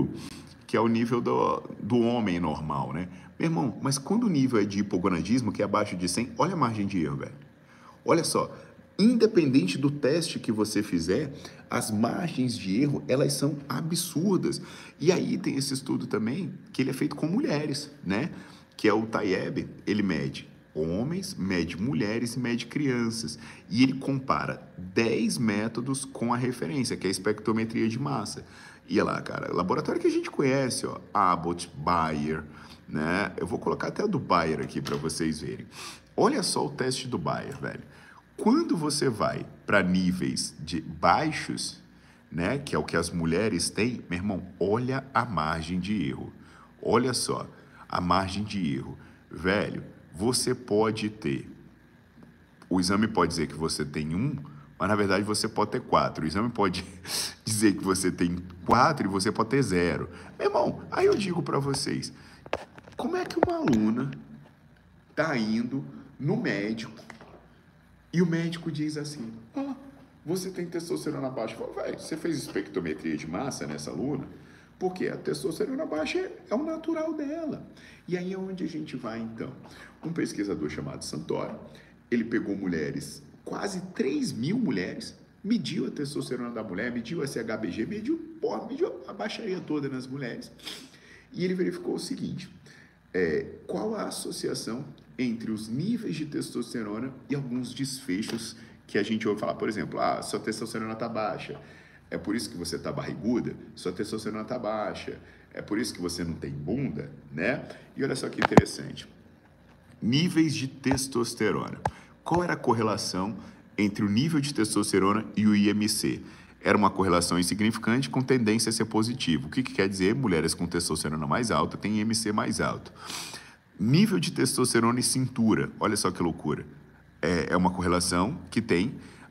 do homem normal, né? Meu irmão, mas quando o nível é de hipogonadismo, que é abaixo de 100, olha a margem de erro, velho. Olha só, independente do teste que você fizer, as margens de erro, elas são absurdas. E aí tem esse estudo também, que ele é feito com mulheres, né? Que é o Tayeb, ele mede homens, mede mulheres e mede crianças. E ele compara 10 métodos com a referência, que é a espectrometria de massa. E olha lá, cara, laboratório que a gente conhece, ó, Abbott, Bayer, né? Eu vou colocar até o do Bayer aqui para vocês verem. Olha só o teste do Bayer, velho. Quando você vai para níveis de baixos, né, que é o que as mulheres têm, meu irmão, olha a margem de erro. Olha só, a margem de erro. Velho, você pode ter, o exame pode dizer que você tem 1, mas na verdade você pode ter 4. O exame pode dizer que você tem 4 e você pode ter 0. Meu irmão, aí eu digo para vocês, como é que uma aluna tá indo no médico e o médico diz assim, você tem testosterona baixa? Eu falo, velho, você fez espectrometria de massa nessa aluna? Porque a testosterona baixa é o natural dela. E aí é onde a gente vai, então. Um pesquisador chamado Santoro, ele pegou mulheres, quase 3.000 mulheres, mediu a testosterona da mulher, mediu a SHBG, mediu a baixaria toda nas mulheres. E ele verificou o seguinte, qual a associação entre os níveis de testosterona e alguns desfechos que a gente ouve falar. Por exemplo, sua testosterona está baixa, é por isso que você está barriguda, sua testosterona está baixa, é por isso que você não tem bunda, né? E olha só que interessante. Níveis de testosterona. Qual era a correlação entre o nível de testosterona e o IMC? Era uma correlação insignificante com tendência a ser positivo. O que quer dizer? Mulheres com testosterona mais alta têm IMC mais alto. Nível de testosterona e cintura. Olha só que loucura. É uma correlação que tem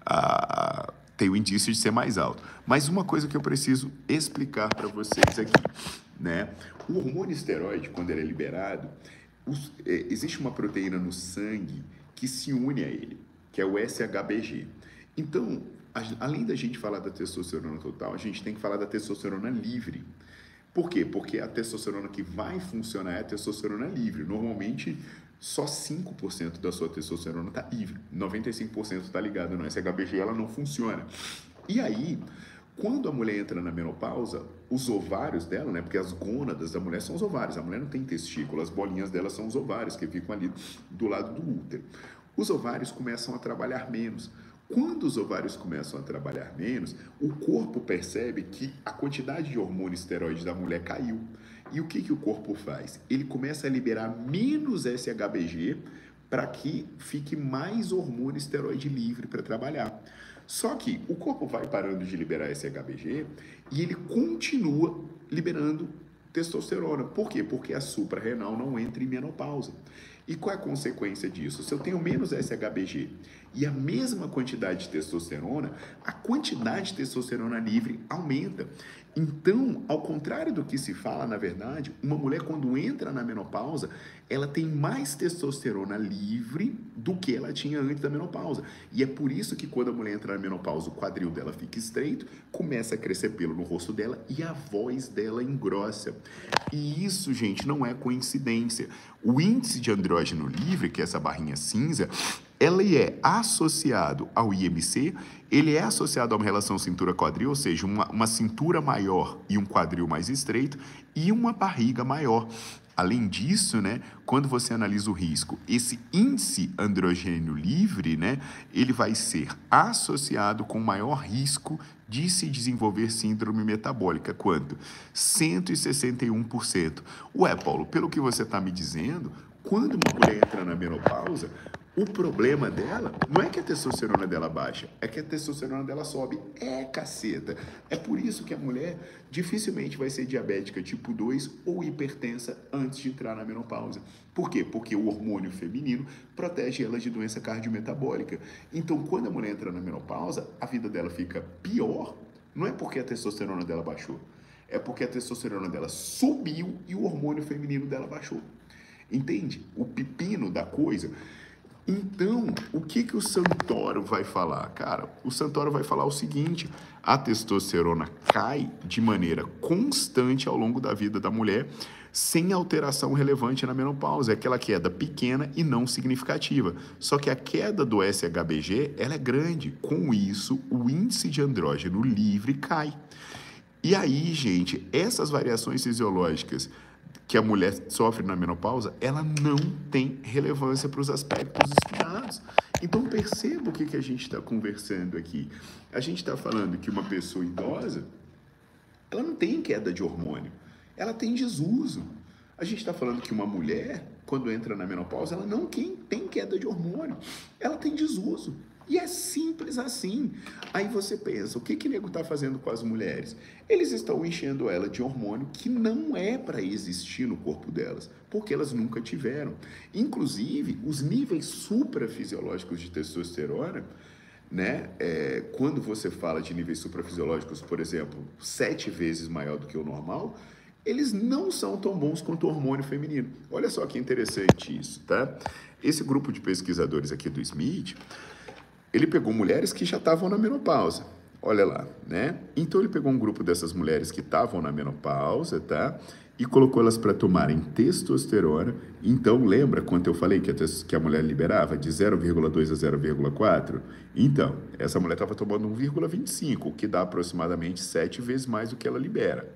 o indício de ser mais alto. Mas uma coisa que eu preciso explicar para vocês aqui, né? O hormônio esteroide, quando ele é liberado, existe uma proteína no sangue que se une a ele, que é o SHBG. Então, além da gente falar da testosterona total, a gente tem que falar da testosterona livre. Por quê? Porque a testosterona que vai funcionar é a testosterona livre. Normalmente, só 5% da sua testosterona está livre, 95% está ligado no SHBG, ela não funciona. E aí, quando a mulher entra na menopausa, os ovários dela, né, porque as gônadas da mulher são os ovários, a mulher não tem testículo, as bolinhas dela são os ovários que ficam ali do lado do útero. Os ovários começam a trabalhar menos. Quando os ovários começam a trabalhar menos, o corpo percebe que a quantidade de hormônio esteroide da mulher caiu. E o que o corpo faz? Ele começa a liberar menos SHBG para que fique mais hormônio esteroide livre para trabalhar. Só que o corpo vai parando de liberar SHBG e ele continua liberando testosterona. Por quê? Porque a suprarrenal não entra em menopausa. E qual é a consequência disso? Se eu tenho menos SHBG e a mesma quantidade de testosterona, a quantidade de testosterona livre aumenta. Então, ao contrário do que se fala, na verdade, uma mulher quando entra na menopausa, ela tem mais testosterona livre do que ela tinha antes da menopausa. E é por isso que quando a mulher entra na menopausa, o quadril dela fica estreito, começa a crescer pelo no rosto dela e a voz dela engrossa. E isso, gente, não é coincidência. O índice de andrógeno livre, que é essa barrinha cinza, ele é associado ao IMC, ele é associado a uma relação cintura-quadril, ou seja, uma cintura maior e um quadril mais estreito e uma barriga maior. Além disso, né, quando você analisa o risco, esse índice androgênio livre, né, ele vai ser associado com maior risco de se desenvolver síndrome metabólica. Quanto? 161%. Ué, Paulo, pelo que você está me dizendo, quando uma mulher entra na menopausa, o problema dela não é que a testosterona dela baixa, é que a testosterona dela sobe. É, caceta. É por isso que a mulher dificilmente vai ser diabética tipo 2 ou hipertensa antes de entrar na menopausa. Por quê? Porque o hormônio feminino protege ela de doença cardiometabólica. Então, quando a mulher entra na menopausa, a vida dela fica pior. Não é porque a testosterona dela baixou, é porque a testosterona dela subiu e o hormônio feminino dela baixou. Entende? O pepino da coisa. Então, o que o Santoro vai falar? Cara, o Santoro vai falar o seguinte: a testosterona cai de maneira constante ao longo da vida da mulher, sem alteração relevante na menopausa. É aquela queda pequena e não significativa. Só que a queda do SHBG, ela é grande. Com isso, o índice de andrógeno livre cai. E aí, gente, essas variações fisiológicas que a mulher sofre na menopausa, ela não tem relevância para os aspectos estudados. Então, perceba o que a gente está conversando aqui. A gente está falando que uma pessoa idosa, ela não tem queda de hormônio, ela tem desuso. A gente está falando que uma mulher, quando entra na menopausa, ela não tem queda de hormônio, ela tem desuso. E é simples assim. Aí você pensa, o que o nego está fazendo com as mulheres? Eles estão enchendo ela de hormônio que não é para existir no corpo delas, porque elas nunca tiveram. Inclusive, os níveis suprafisiológicos de testosterona, né? Quando você fala de níveis suprafisiológicos, por exemplo, 7 vezes maior do que o normal, eles não são tão bons quanto o hormônio feminino. Olha só que interessante isso, tá? Esse grupo de pesquisadores aqui do Smith, ele pegou mulheres que já estavam na menopausa, olha lá, né? Então ele pegou um grupo dessas mulheres que estavam na menopausa, tá? E colocou elas para tomarem testosterona. Então lembra quanto eu falei que a mulher liberava de 0,2 a 0,4? Então, essa mulher estava tomando 1,25, o que dá aproximadamente 7 vezes mais do que ela libera.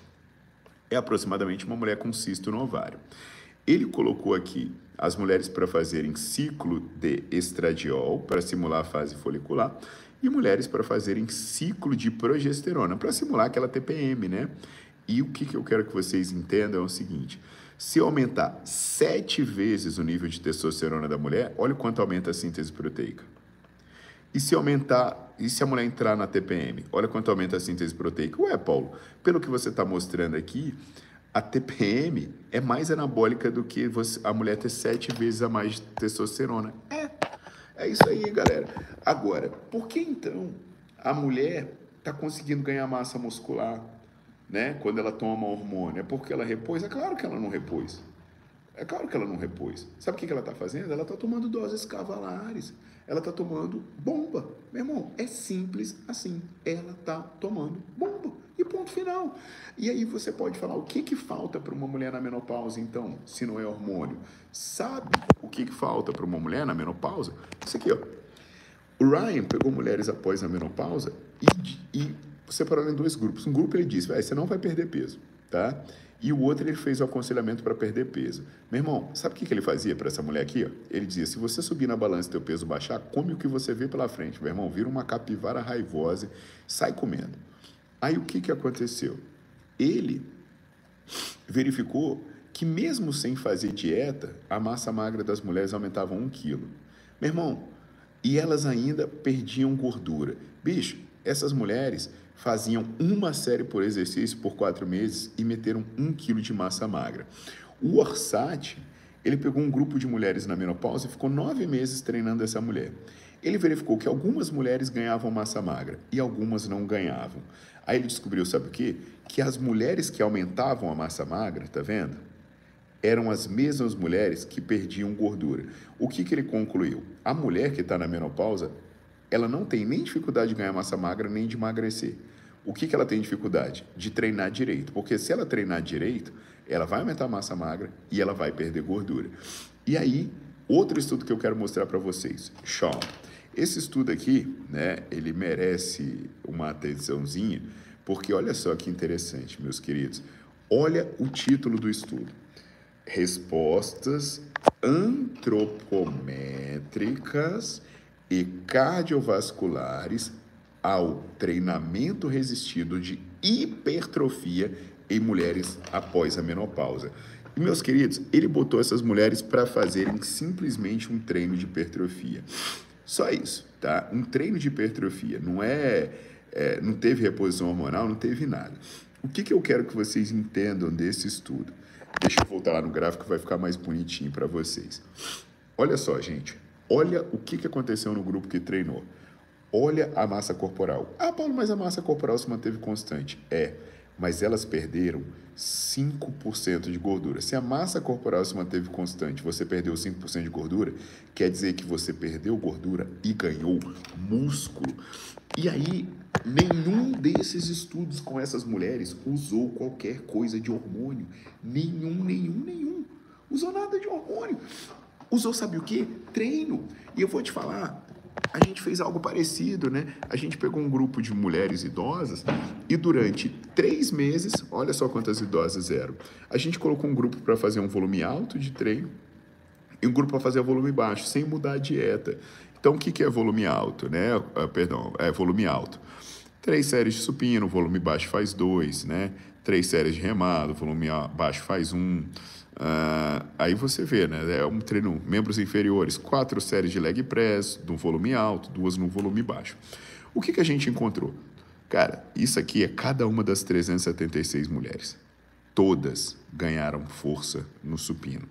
É aproximadamente uma mulher com cisto no ovário. Ele colocou aqui as mulheres para fazerem ciclo de estradiol, para simular a fase folicular, e mulheres para fazerem ciclo de progesterona, para simular aquela TPM, né? E o que eu quero que vocês entendam é o seguinte: se eu aumentar 7 vezes o nível de testosterona da mulher, olha o quanto aumenta a síntese proteica. E se a mulher entrar na TPM, olha quanto aumenta a síntese proteica. Ué, Paulo, pelo que você está mostrando aqui, a TPM é mais anabólica do que a mulher ter 7 vezes a mais de testosterona. É isso aí, galera. Agora, por que então a mulher está conseguindo ganhar massa muscular, né, quando ela toma hormônio? É porque ela repôs? É claro que ela não repôs. É claro que ela não repôs. Sabe o que ela está fazendo? Ela está tomando doses cavalares. Ela está tomando bomba. Meu irmão, é simples assim. Ela está tomando bomba. E ponto. ponto final. E aí você pode falar, o que falta para uma mulher na menopausa, então, se não é hormônio? Sabe o que falta para uma mulher na menopausa? Isso aqui, ó. O Ryan pegou mulheres após a menopausa e separou em dois grupos. Um grupo ele disse, você não vai perder peso, tá? E o outro ele fez o aconselhamento para perder peso. Meu irmão, sabe o que ele fazia para essa mulher aqui? Ó? Ele dizia, se você subir na balança e teu peso baixar, come o que você vê pela frente. Meu irmão, vira uma capivara raivosa, sai comendo. Aí o que aconteceu? Ele verificou que mesmo sem fazer dieta, a massa magra das mulheres aumentava 1 quilo. Meu irmão, e elas ainda perdiam gordura. Bicho, essas mulheres faziam uma série por exercício por 4 meses e meteram 1 quilo de massa magra. O Orsatti, ele pegou um grupo de mulheres na menopausa e ficou 9 meses treinando essa mulher. Ele verificou que algumas mulheres ganhavam massa magra e algumas não ganhavam. Aí ele descobriu, sabe o quê? Que as mulheres que aumentavam a massa magra, tá vendo? Eram as mesmas mulheres que perdiam gordura. O que ele concluiu? A mulher que está na menopausa, ela não tem nem dificuldade de ganhar massa magra, nem de emagrecer. O que ela tem dificuldade? De treinar direito. Porque se ela treinar direito, ela vai aumentar a massa magra e ela vai perder gordura. E aí, outro estudo que eu quero mostrar para vocês. Shaw. Esse estudo aqui, né, ele merece uma atençãozinha, porque olha só que interessante, meus queridos. Olha o título do estudo. Respostas antropométricas e cardiovasculares ao treinamento resistido de hipertrofia em mulheres após a menopausa. E, meus queridos, ele botou essas mulheres para fazerem simplesmente um treino de hipertrofia. Só isso, tá? Um treino de hipertrofia, não teve reposição hormonal, não teve nada. O que eu quero que vocês entendam desse estudo? Deixa eu voltar lá no gráfico que vai ficar mais bonitinho para vocês. Olha só, gente. Olha o que aconteceu no grupo que treinou. Olha a massa corporal. Ah, Paulo, mas a massa corporal se manteve constante. Mas elas perderam 5% de gordura. Se a massa corporal se manteve constante, você perdeu 5% de gordura, quer dizer que você perdeu gordura e ganhou músculo. E aí, nenhum desses estudos com essas mulheres usou qualquer coisa de hormônio. Nenhum. Usou nada de hormônio. Usou, sabe o quê? Treino. E eu vou te falar, a gente fez algo parecido, né? A gente pegou um grupo de mulheres idosas e durante 3 meses, olha só quantas idosas eram. A gente colocou um grupo para fazer um volume alto de treino e um grupo para fazer volume baixo, sem mudar a dieta. Então, o que é volume alto, né? Volume alto. 3 séries de supino, volume baixo faz 2, né? 3 séries de remado, volume baixo faz 1. Aí você vê, né? É um treino, membros inferiores, 4 séries de leg press, de um volume alto, 2 no volume baixo. O que a gente encontrou? Cara, isso aqui é cada uma das 376 mulheres. Todas ganharam força no supino.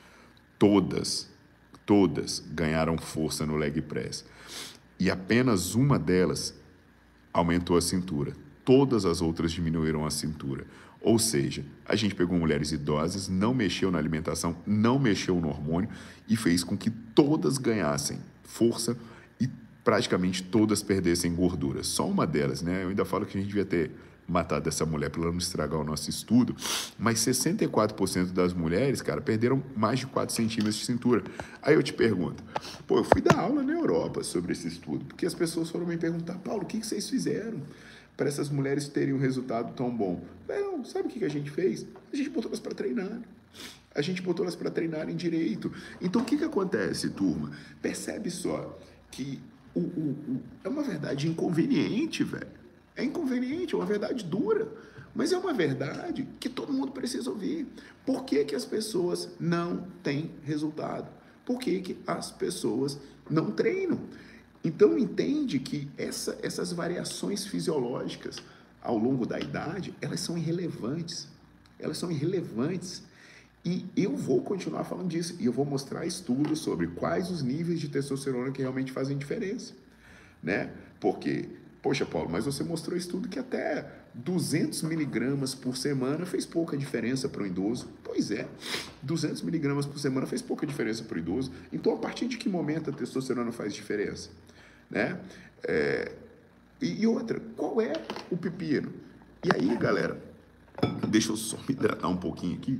Todas ganharam força no leg press. E apenas uma delas aumentou a cintura. Todas as outras diminuíram a cintura. Ou seja, a gente pegou mulheres idosas, não mexeu na alimentação, não mexeu no hormônio e fez com que todas ganhassem força e praticamente todas perdessem gordura. Só uma delas, né? Eu ainda falo que a gente devia ter matado essa mulher para ela não estragar o nosso estudo, mas 64% das mulheres, cara, perderam mais de 4 centímetros de cintura. Aí eu te pergunto, eu fui dar aula na Europa sobre esse estudo, porque as pessoas foram me perguntar, Paulo, o que vocês fizeram para essas mulheres terem um resultado tão bom? Não, sabe o que a gente fez? A gente botou elas para treinar. A gente botou elas para treinarem direito. Então, o que acontece, turma? Percebe só que é uma verdade inconveniente, velho. É inconveniente, é uma verdade dura, mas é uma verdade que todo mundo precisa ouvir. Por que as pessoas não têm resultado? Por que as pessoas não treinam? Então, entende que essas variações fisiológicas ao longo da idade, elas são irrelevantes. Elas são irrelevantes. E eu vou continuar falando disso. E eu vou mostrar estudos sobre quais os níveis de testosterona que realmente fazem diferença, né? Porque, poxa, Paulo, mas você mostrou estudo que até 200 miligramas por semana fez pouca diferença para o idoso. Pois é, 200 miligramas por semana fez pouca diferença para o idoso. Então, a partir de que momento a testosterona faz diferença? Né? E outra, qual é o pepino? E aí, galera, deixa eu só me hidratar um pouquinho aqui,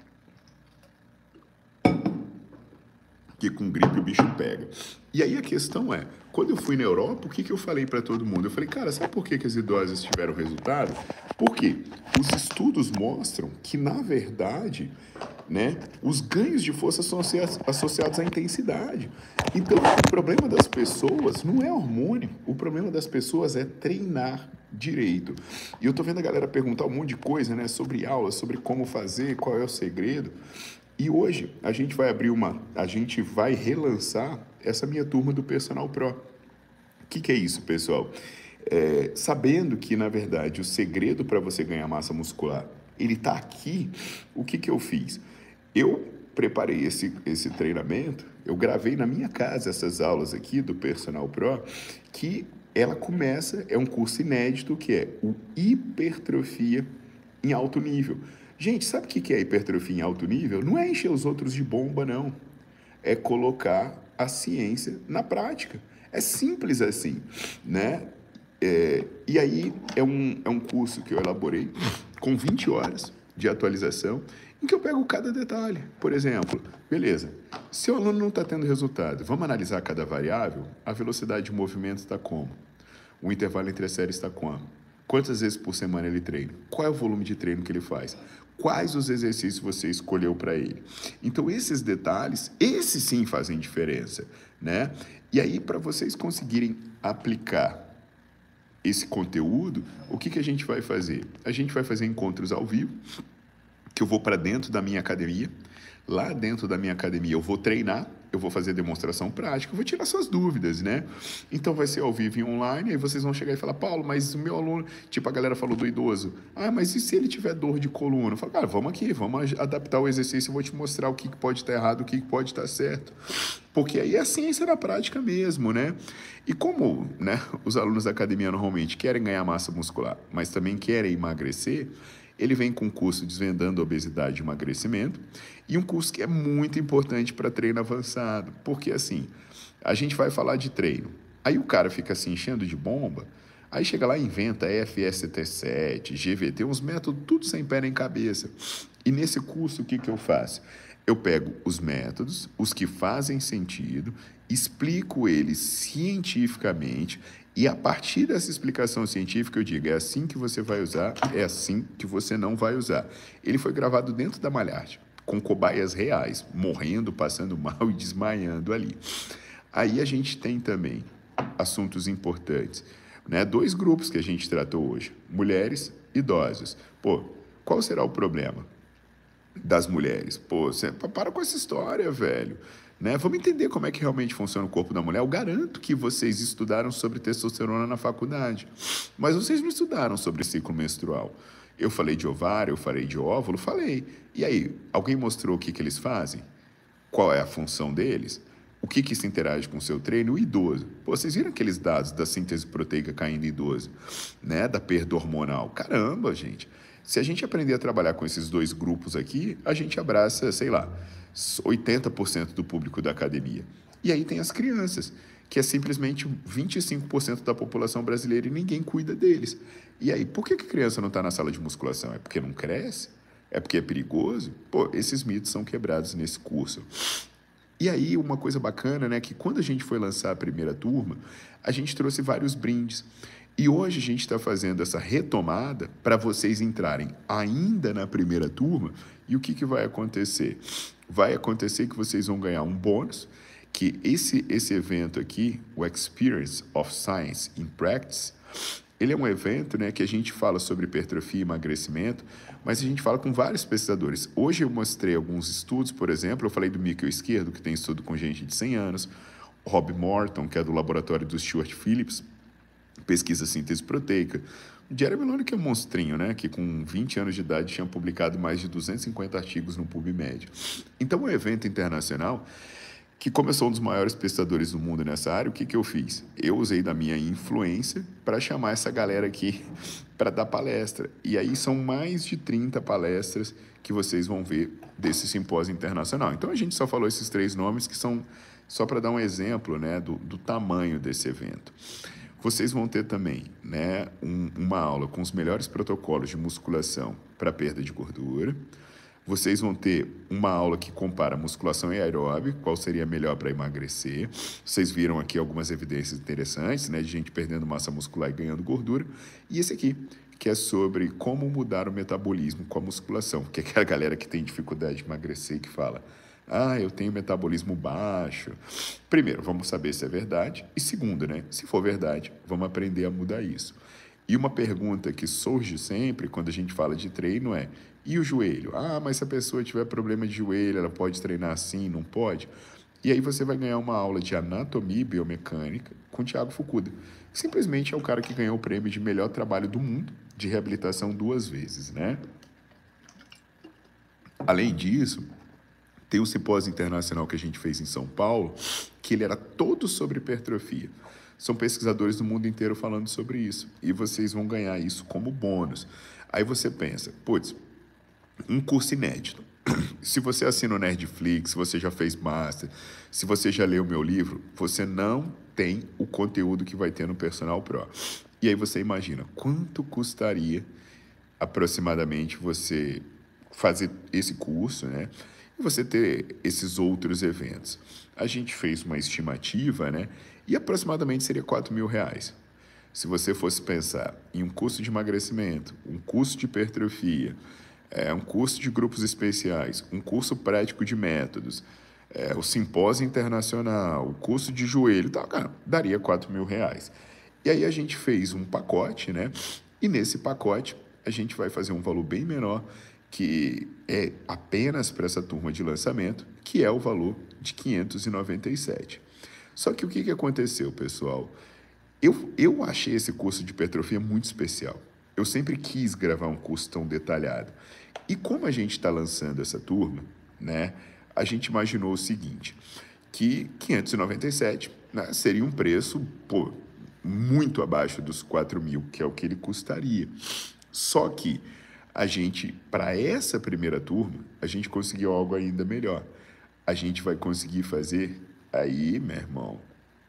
que com gripe o bicho pega. E aí a questão é, quando eu fui na Europa, o que eu falei para todo mundo? Eu falei, cara, sabe por que as idosas tiveram resultado? Porque os estudos mostram que, na verdade, né, os ganhos de força são associados à intensidade. Então, o problema das pessoas não é hormônio, o problema das pessoas é treinar direito. E eu tô vendo a galera perguntar um monte de coisa, né, sobre aula, sobre como fazer, qual é o segredo. E hoje a gente vai relançar essa minha turma do Personal Pro. O que é isso, pessoal? Sabendo que, na verdade, o segredo para você ganhar massa muscular, ele está aqui, o que eu fiz? Eu preparei esse treinamento, eu gravei na minha casa essas aulas aqui do Personal Pro, que ela começa, é um curso inédito, que é o Hipertrofia em Alto Nível. Gente, sabe o que é hipertrofia em alto nível? Não é encher os outros de bomba, não. É colocar a ciência na prática. É simples assim, né? E aí é um curso que eu elaborei com 20 horas de atualização, em que eu pego cada detalhe. Por exemplo, beleza, se o aluno não está tendo resultado, vamos analisar cada variável? A velocidade de movimento está como? O intervalo entre as séries está como? Quantas vezes por semana ele treina? Qual é o volume de treino que ele faz? Quais os exercícios você escolheu para ele? Então, esses detalhes, esses sim fazem diferença, né? E aí, para vocês conseguirem aplicar esse conteúdo, o que a gente vai fazer? A gente vai fazer encontros ao vivo, que eu vou para dentro da minha academia. Lá dentro da minha academia eu vou treinar, eu vou fazer demonstração prática, eu vou tirar suas dúvidas, né? Então vai ser ao vivo e online, aí vocês vão chegar e falar, Paulo, mas o meu aluno, tipo a galera falou do idoso, mas e se ele tiver dor de coluna? Eu falo, cara, vamos aqui, vamos adaptar o exercício, eu vou te mostrar o que pode estar errado, o que pode estar certo. Porque aí é a ciência na prática mesmo, né? E como, né, os alunos da academia normalmente querem ganhar massa muscular, mas também querem emagrecer, ele vem com um curso Desvendando Obesidade e Emagrecimento e um curso que é muito importante para treino avançado, porque assim, a gente vai falar de treino, aí o cara fica se enchendo de bomba, aí chega lá e inventa FST7, GVT, uns métodos tudo sem pé nem cabeça. E nesse curso o que eu faço? Eu pego os métodos, os que fazem sentido, explico eles cientificamente e a partir dessa explicação científica eu digo, é assim que você vai usar, é assim que você não vai usar. Ele foi gravado dentro da Malharte, com cobaias reais, morrendo, passando mal e desmaiando ali. Aí a gente tem também assuntos importantes, né? 2 grupos que a gente tratou hoje, mulheres e idosos. Pô, qual será o problema das mulheres? Pô, você para com essa história, velho. Né? Vamos entender como é que realmente funciona o corpo da mulher. Eu garanto que vocês estudaram sobre testosterona na faculdade, mas vocês não estudaram sobre ciclo menstrual. Eu falei de ovário, eu falei de óvulo, falei. E aí, alguém mostrou o que eles fazem? Qual é a função deles? O que isso interage com o seu treino? O idoso. Pô, vocês viram aqueles dados da síntese proteica caindo em idoso, né? Da perda hormonal? Caramba, gente. Se a gente aprender a trabalhar com esses 2 grupos aqui, a gente abraça, sei lá, 80% do público da academia. E aí tem as crianças, que é simplesmente 25% da população brasileira e ninguém cuida deles. E aí, por que a criança não está na sala de musculação? É porque não cresce? É porque é perigoso? Pô, esses mitos são quebrados nesse curso. E aí, uma coisa bacana, né, que quando a gente foi lançar a primeira turma, a gente trouxe vários brindes. E hoje a gente está fazendo essa retomada para vocês entrarem ainda na primeira turma. E o que vai acontecer? Vai acontecer que vocês vão ganhar um bônus, que esse evento aqui, o Experience of Science in Practice, ele é um evento, né, que a gente fala sobre hipertrofia e emagrecimento, mas a gente fala com vários pesquisadores. Hoje eu mostrei alguns estudos, por exemplo, eu falei do Mikkel Esquerdo, que tem estudo com gente de 100 anos, Rob Morton, que é do laboratório do Stuart Phillips, pesquisa síntese proteica. O Jeremy Loney, que é um monstrinho, né? Que com 20 anos de idade tinha publicado mais de 250 artigos no PubMed. Então, é um evento internacional que, como eu sou um dos maiores pesquisadores do mundo nessa área, o que eu fiz? Eu usei da minha influência para chamar essa galera aqui para dar palestra. E aí são mais de 30 palestras que vocês vão ver desse simpósio internacional. Então, a gente só falou esses 3 nomes que são só para dar um exemplo, né, do tamanho desse evento. Vocês vão ter também, né, uma aula com os melhores protocolos de musculação para perda de gordura. Vocês vão ter uma aula que compara musculação e aeróbico, qual seria melhor para emagrecer. Vocês viram aqui algumas evidências interessantes, né, de gente perdendo massa muscular e ganhando gordura. E esse aqui, que é sobre como mudar o metabolismo com a musculação, que é aquela galera que tem dificuldade de emagrecer e que fala: ah, eu tenho metabolismo baixo. Primeiro, vamos saber se é verdade. E segundo, né, se for verdade, vamos aprender a mudar isso. E uma pergunta que surge sempre quando a gente fala de treino é: e o joelho? Ah, mas se a pessoa tiver problema de joelho, ela pode treinar assim, não pode? E aí você vai ganhar uma aula de anatomia e biomecânica com o Thiago Fukuda. Simplesmente é o cara que ganhou o prêmio de melhor trabalho do mundo de reabilitação 2 vezes, né? Além disso, tem um simpósio internacional que a gente fez em São Paulo, que ele era todo sobre hipertrofia. São pesquisadores do mundo inteiro falando sobre isso. E vocês vão ganhar isso como bônus. Aí você pensa, putz, um curso inédito. Se você assina o Nerdflix, se você já fez Master, se você já leu o meu livro, você não tem o conteúdo que vai ter no Personal Pro. E aí você imagina, quanto custaria aproximadamente você fazer esse curso, né? E você ter esses outros eventos. A gente fez uma estimativa, né? E aproximadamente seria R$ 4.000. Se você fosse pensar em um curso de emagrecimento, um curso de hipertrofia, um curso de grupos especiais, um curso prático de métodos, o simpósio internacional, o curso de joelho, tá, cara, daria R$ 4.000. E aí a gente fez um pacote, né? E nesse pacote a gente vai fazer um valor bem menor, que é apenas para essa turma de lançamento, que é o valor de 597. Só que o que aconteceu, pessoal? Eu achei esse curso de hipertrofia muito especial. Eu sempre quis gravar um curso tão detalhado. E como a gente está lançando essa turma, né, a gente imaginou o seguinte, que 597, né, seria um preço, pô, muito abaixo dos 4.000, que é o que ele custaria. Só que a gente, para essa primeira turma, a gente conseguiu algo ainda melhor. A gente vai conseguir fazer aí, meu irmão,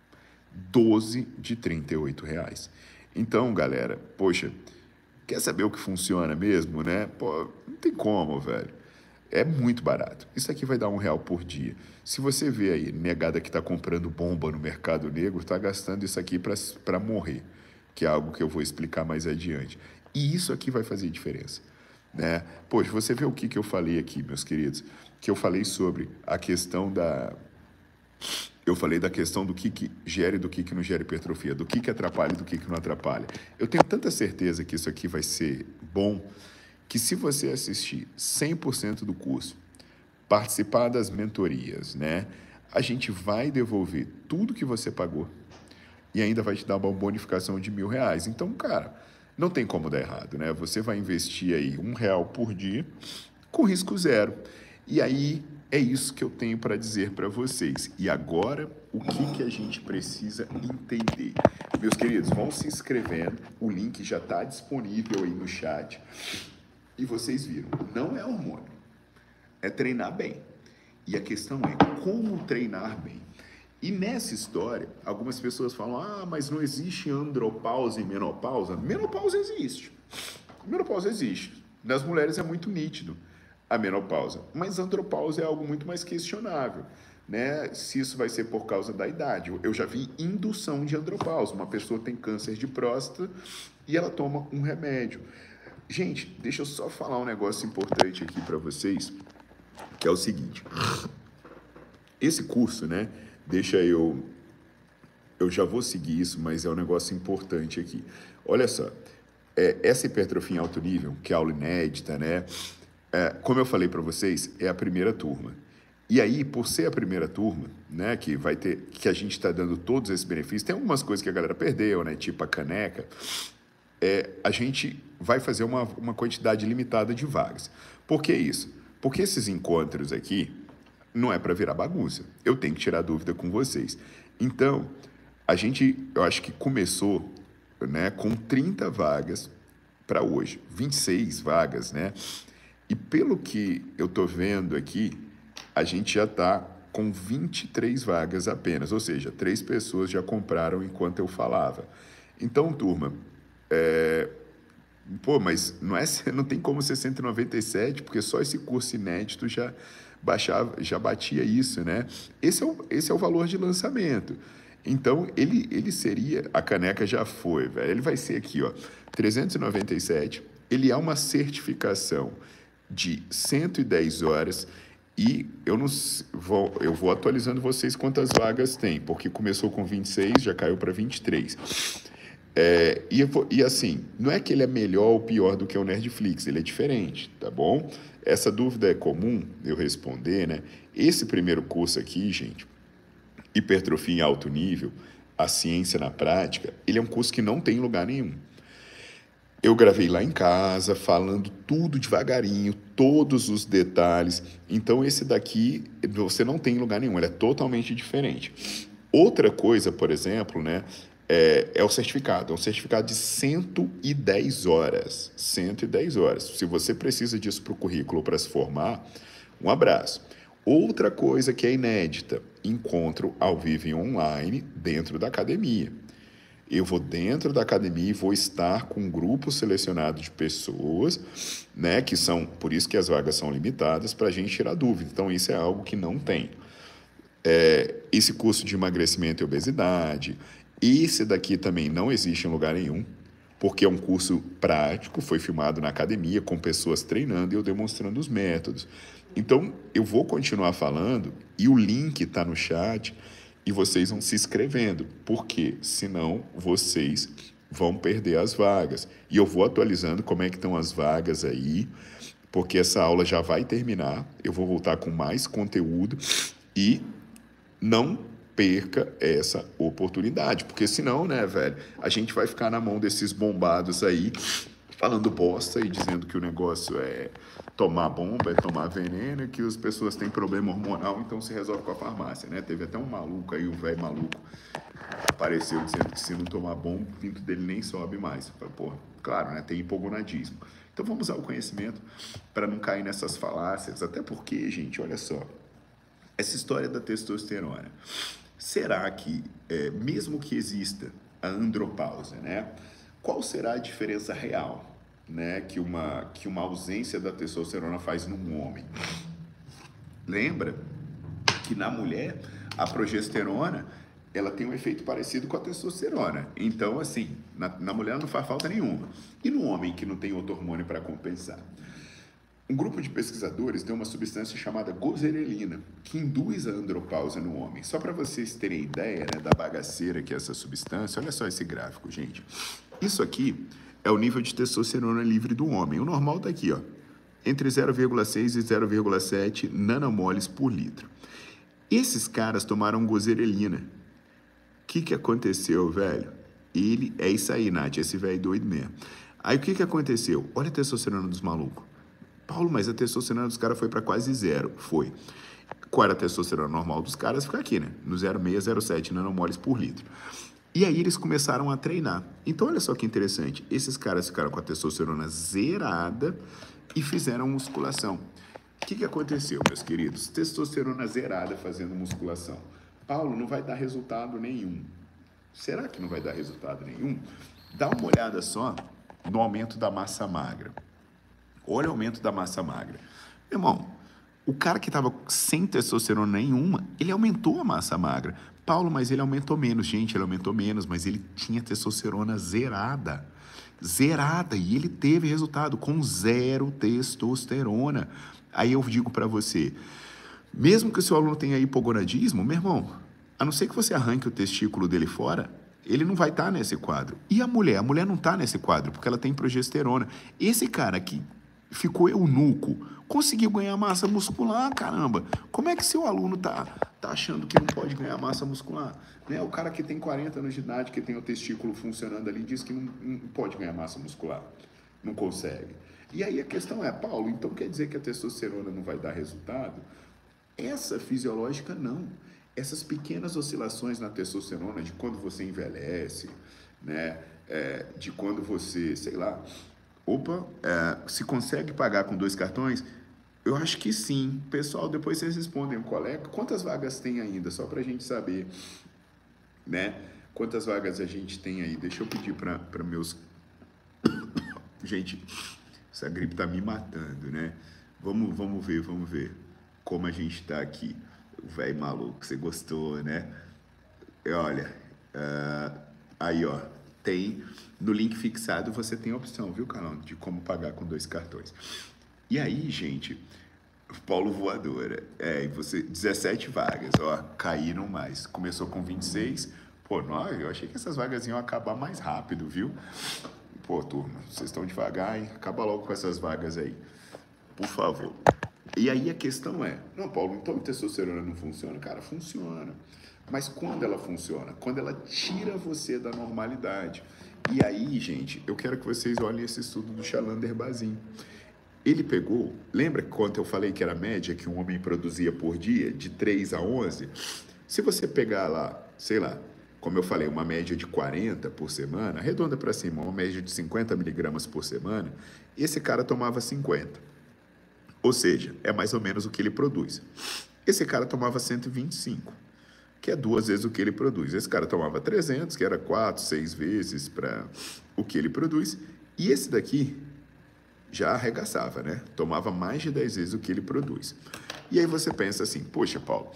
12 de R$ 38. Então, galera, poxa, quer saber o que funciona mesmo, né? Pô, não tem como, velho. É muito barato. Isso aqui vai dar R$ 1 por dia. Se você vê aí, negada que está comprando bomba no mercado negro, está gastando isso aqui para morrer, que é algo que eu vou explicar mais adiante. E isso aqui vai fazer diferença, né? Poxa, você vê o que eu falei aqui, meus queridos, que eu falei sobre a questão da... Eu falei da questão do que gera e do que não gera hipertrofia, do que atrapalha e do que não atrapalha. Eu tenho tanta certeza que isso aqui vai ser bom, que se você assistir 100% do curso, participar das mentorias, né, a gente vai devolver tudo que você pagou e ainda vai te dar uma bonificação de R$ 1.000. Então, cara, não tem como dar errado, né? Você vai investir aí R$ 1 por dia com risco zero. E aí é isso que eu tenho para dizer para vocês. E agora, o que a gente precisa entender? Meus queridos, vão se inscrevendo, o link já está disponível aí no chat. E vocês viram, não é hormônio, é treinar bem. E a questão é como treinar bem. E nessa história, algumas pessoas falam, ah, mas não existe andropausa e menopausa. Menopausa existe. Menopausa existe. Nas mulheres é muito nítido a menopausa. Mas andropausa é algo muito mais questionável, né? Se isso vai ser por causa da idade. Eu já vi indução de andropausa. Uma pessoa tem câncer de próstata e ela toma um remédio. Gente, deixa eu só falar um negócio importante aqui para vocês, que é o seguinte. Esse curso, né? Deixa eu já vou seguir isso, mas é um negócio importante aqui. Olha só, essa hipertrofia em alto nível, que é aula inédita, né? Como eu falei para vocês, é a primeira turma. E aí, por ser a primeira turma, né, que vai ter, que a gente está dando todos esses benefícios, tem algumas coisas que a galera perdeu, né? Tipo a caneca. A gente vai fazer uma quantidade limitada de vagas. Por que isso? Porque esses encontros aqui não é para virar bagunça. Eu tenho que tirar dúvida com vocês. Então, eu acho que começou, né, com 30 vagas para hoje, 26 vagas, né? E pelo que eu estou vendo aqui, a gente já está com 23 vagas apenas, ou seja, 3 pessoas já compraram enquanto eu falava. Então, turma, pô, mas não tem como ser 197, porque só esse curso inédito já batia isso, né? Esse é o valor de lançamento. Então, ele seria, a caneca já foi, velho. Ele vai ser aqui, ó, 397. Ele é uma certificação de 110 horas e eu vou atualizando vocês quantas vagas tem, porque começou com 26, já caiu para 23. E assim, não é que ele é melhor ou pior do que o Nerdflix, ele é diferente, tá bom? Essa dúvida é comum eu responder, né? Esse primeiro curso aqui, gente, Hipertrofia em Alto Nível, a ciência na prática, ele é um curso que não tem lugar nenhum. Eu gravei lá em casa, falando tudo devagarinho, todos os detalhes. Então, esse daqui você não tem em lugar nenhum, ele é totalmente diferente. Outra coisa, por exemplo, né, é o certificado. É um certificado de 110 horas. 110 horas. Se você precisa disso para o currículo para se formar, um abraço. Outra coisa que é inédita, encontro ao vivo e online dentro da academia. Eu vou dentro da academia e vou estar com um grupo selecionado de pessoas, né, que são, por isso que as vagas são limitadas, para a gente tirar dúvida. Então, isso é algo que não tem. Esse curso de emagrecimento e obesidade, esse daqui também não existe em lugar nenhum, porque é um curso prático, foi filmado na academia, com pessoas treinando e eu demonstrando os métodos. Então, eu vou continuar falando e o link está no chat e vocês vão se inscrevendo, porque senão vocês vão perder as vagas. E eu vou atualizando como é que estão as vagas aí, porque essa aula já vai terminar, eu vou voltar com mais conteúdo e não perca essa oportunidade, porque senão, né, velho, a gente vai ficar na mão desses bombados aí, falando bosta e dizendo que o negócio é tomar bomba, é tomar veneno, e que as pessoas têm problema hormonal, então se resolve com a farmácia, né? Teve até um maluco aí, um velho maluco, apareceu dizendo que se não tomar bomba, o pinto dele nem sobe mais. Porra, claro, né? Tem hipogonadismo. Então vamos usar o conhecimento para não cair nessas falácias, até porque, gente, olha só, essa história da testosterona, será que, mesmo que exista a andropausa, né, qual será a diferença real, né, que uma ausência da testosterona faz num homem? Lembra que na mulher a progesterona ela tem um efeito parecido com a testosterona. Então, assim, na mulher não faz falta nenhuma. E no homem que não tem outro hormônio para compensar? Um grupo de pesquisadores deu uma substância chamada gozerelina, que induz a andropausa no homem. Só para vocês terem ideia, né, da bagaceira que é essa substância, olha só esse gráfico, gente. Isso aqui é o nível de testosterona livre do homem. O normal está aqui, ó, entre 0,6 e 0,7 nanomoles por litro. Esses caras tomaram gozerelina. O que aconteceu, velho? É isso aí, Nath, esse velho doido mesmo. Aí o que aconteceu? Olha a testosterona dos malucos. Paulo, mas a testosterona dos caras foi para quase zero. Foi. Qual era a testosterona normal dos caras? Fica aqui, né? No 0,6, 0,7 nanomoles por litro. E aí eles começaram a treinar. Então, olha só que interessante. Esses caras ficaram com a testosterona zerada e fizeram musculação. O que aconteceu, meus queridos? Testosterona zerada fazendo musculação. Paulo, não vai dar resultado nenhum. Será que não vai dar resultado nenhum? Dá uma olhada só no aumento da massa magra. Olha o aumento da massa magra. Meu irmão, o cara que estava sem testosterona nenhuma, ele aumentou a massa magra. Paulo, mas ele aumentou menos. Gente, ele aumentou menos, mas ele tinha testosterona zerada. Zerada. E ele teve resultado com zero testosterona. Aí eu digo para você, mesmo que o seu aluno tenha hipogonadismo, meu irmão, a não ser que você arranque o testículo dele fora, ele não vai estar nesse quadro. E a mulher? A mulher não está nesse quadro, porque ela tem progesterona. Esse cara que ficou eunuco, conseguiu ganhar massa muscular, caramba. Como é que seu aluno tá achando que não pode ganhar massa muscular? Né? O cara que tem 40 anos de idade, que tem o testículo funcionando ali, diz que não pode ganhar massa muscular. Não consegue. E aí a questão é, Paulo, então quer dizer que a testosterona não vai dar resultado? Essa fisiológica não. Essas pequenas oscilações na testosterona, de quando você envelhece, né? De quando você, sei lá, se consegue pagar com 2 cartões? Eu acho que sim. Pessoal, depois vocês respondem, colega, quantas vagas tem ainda? Só para a gente saber, né? Quantas vagas a gente tem aí? Deixa eu pedir para meus... Gente, essa gripe tá me matando, né? Vamos ver como a gente tá aqui. O velho maluco, você gostou, né? Olha, aí ó, tem no link fixado você tem a opção, viu, canal, de como pagar com 2 cartões. E aí, gente, Paulo Voadora, e você 17 vagas, ó, caíram mais. Começou com 26. Pô, não, eu achei que essas vagas iam acabar mais rápido, viu? Pô, turma, vocês estão devagar, hein? Acaba logo com essas vagas aí, por favor. E aí a questão é, não, Paulo, então a testosterona não funciona? Cara, funciona. Mas quando ela funciona? Quando ela tira você da normalidade. E aí, gente, eu quero que vocês olhem esse estudo do Chalander Bazin. Ele pegou, lembra quando eu falei que era a média que um homem produzia por dia, de 3 a 11? Se você pegar lá, sei lá, como eu falei, uma média de 40 por semana, arredonda para cima, uma média de 50 miligramas por semana, esse cara tomava 50. Ou seja, é mais ou menos o que ele produz. Esse cara tomava 125, que é 2 vezes o que ele produz. Esse cara tomava 300, que era 4, 6 vezes para o que ele produz. E esse daqui já arregaçava, né? Tomava mais de 10 vezes o que ele produz. E aí você pensa assim, poxa, Paulo,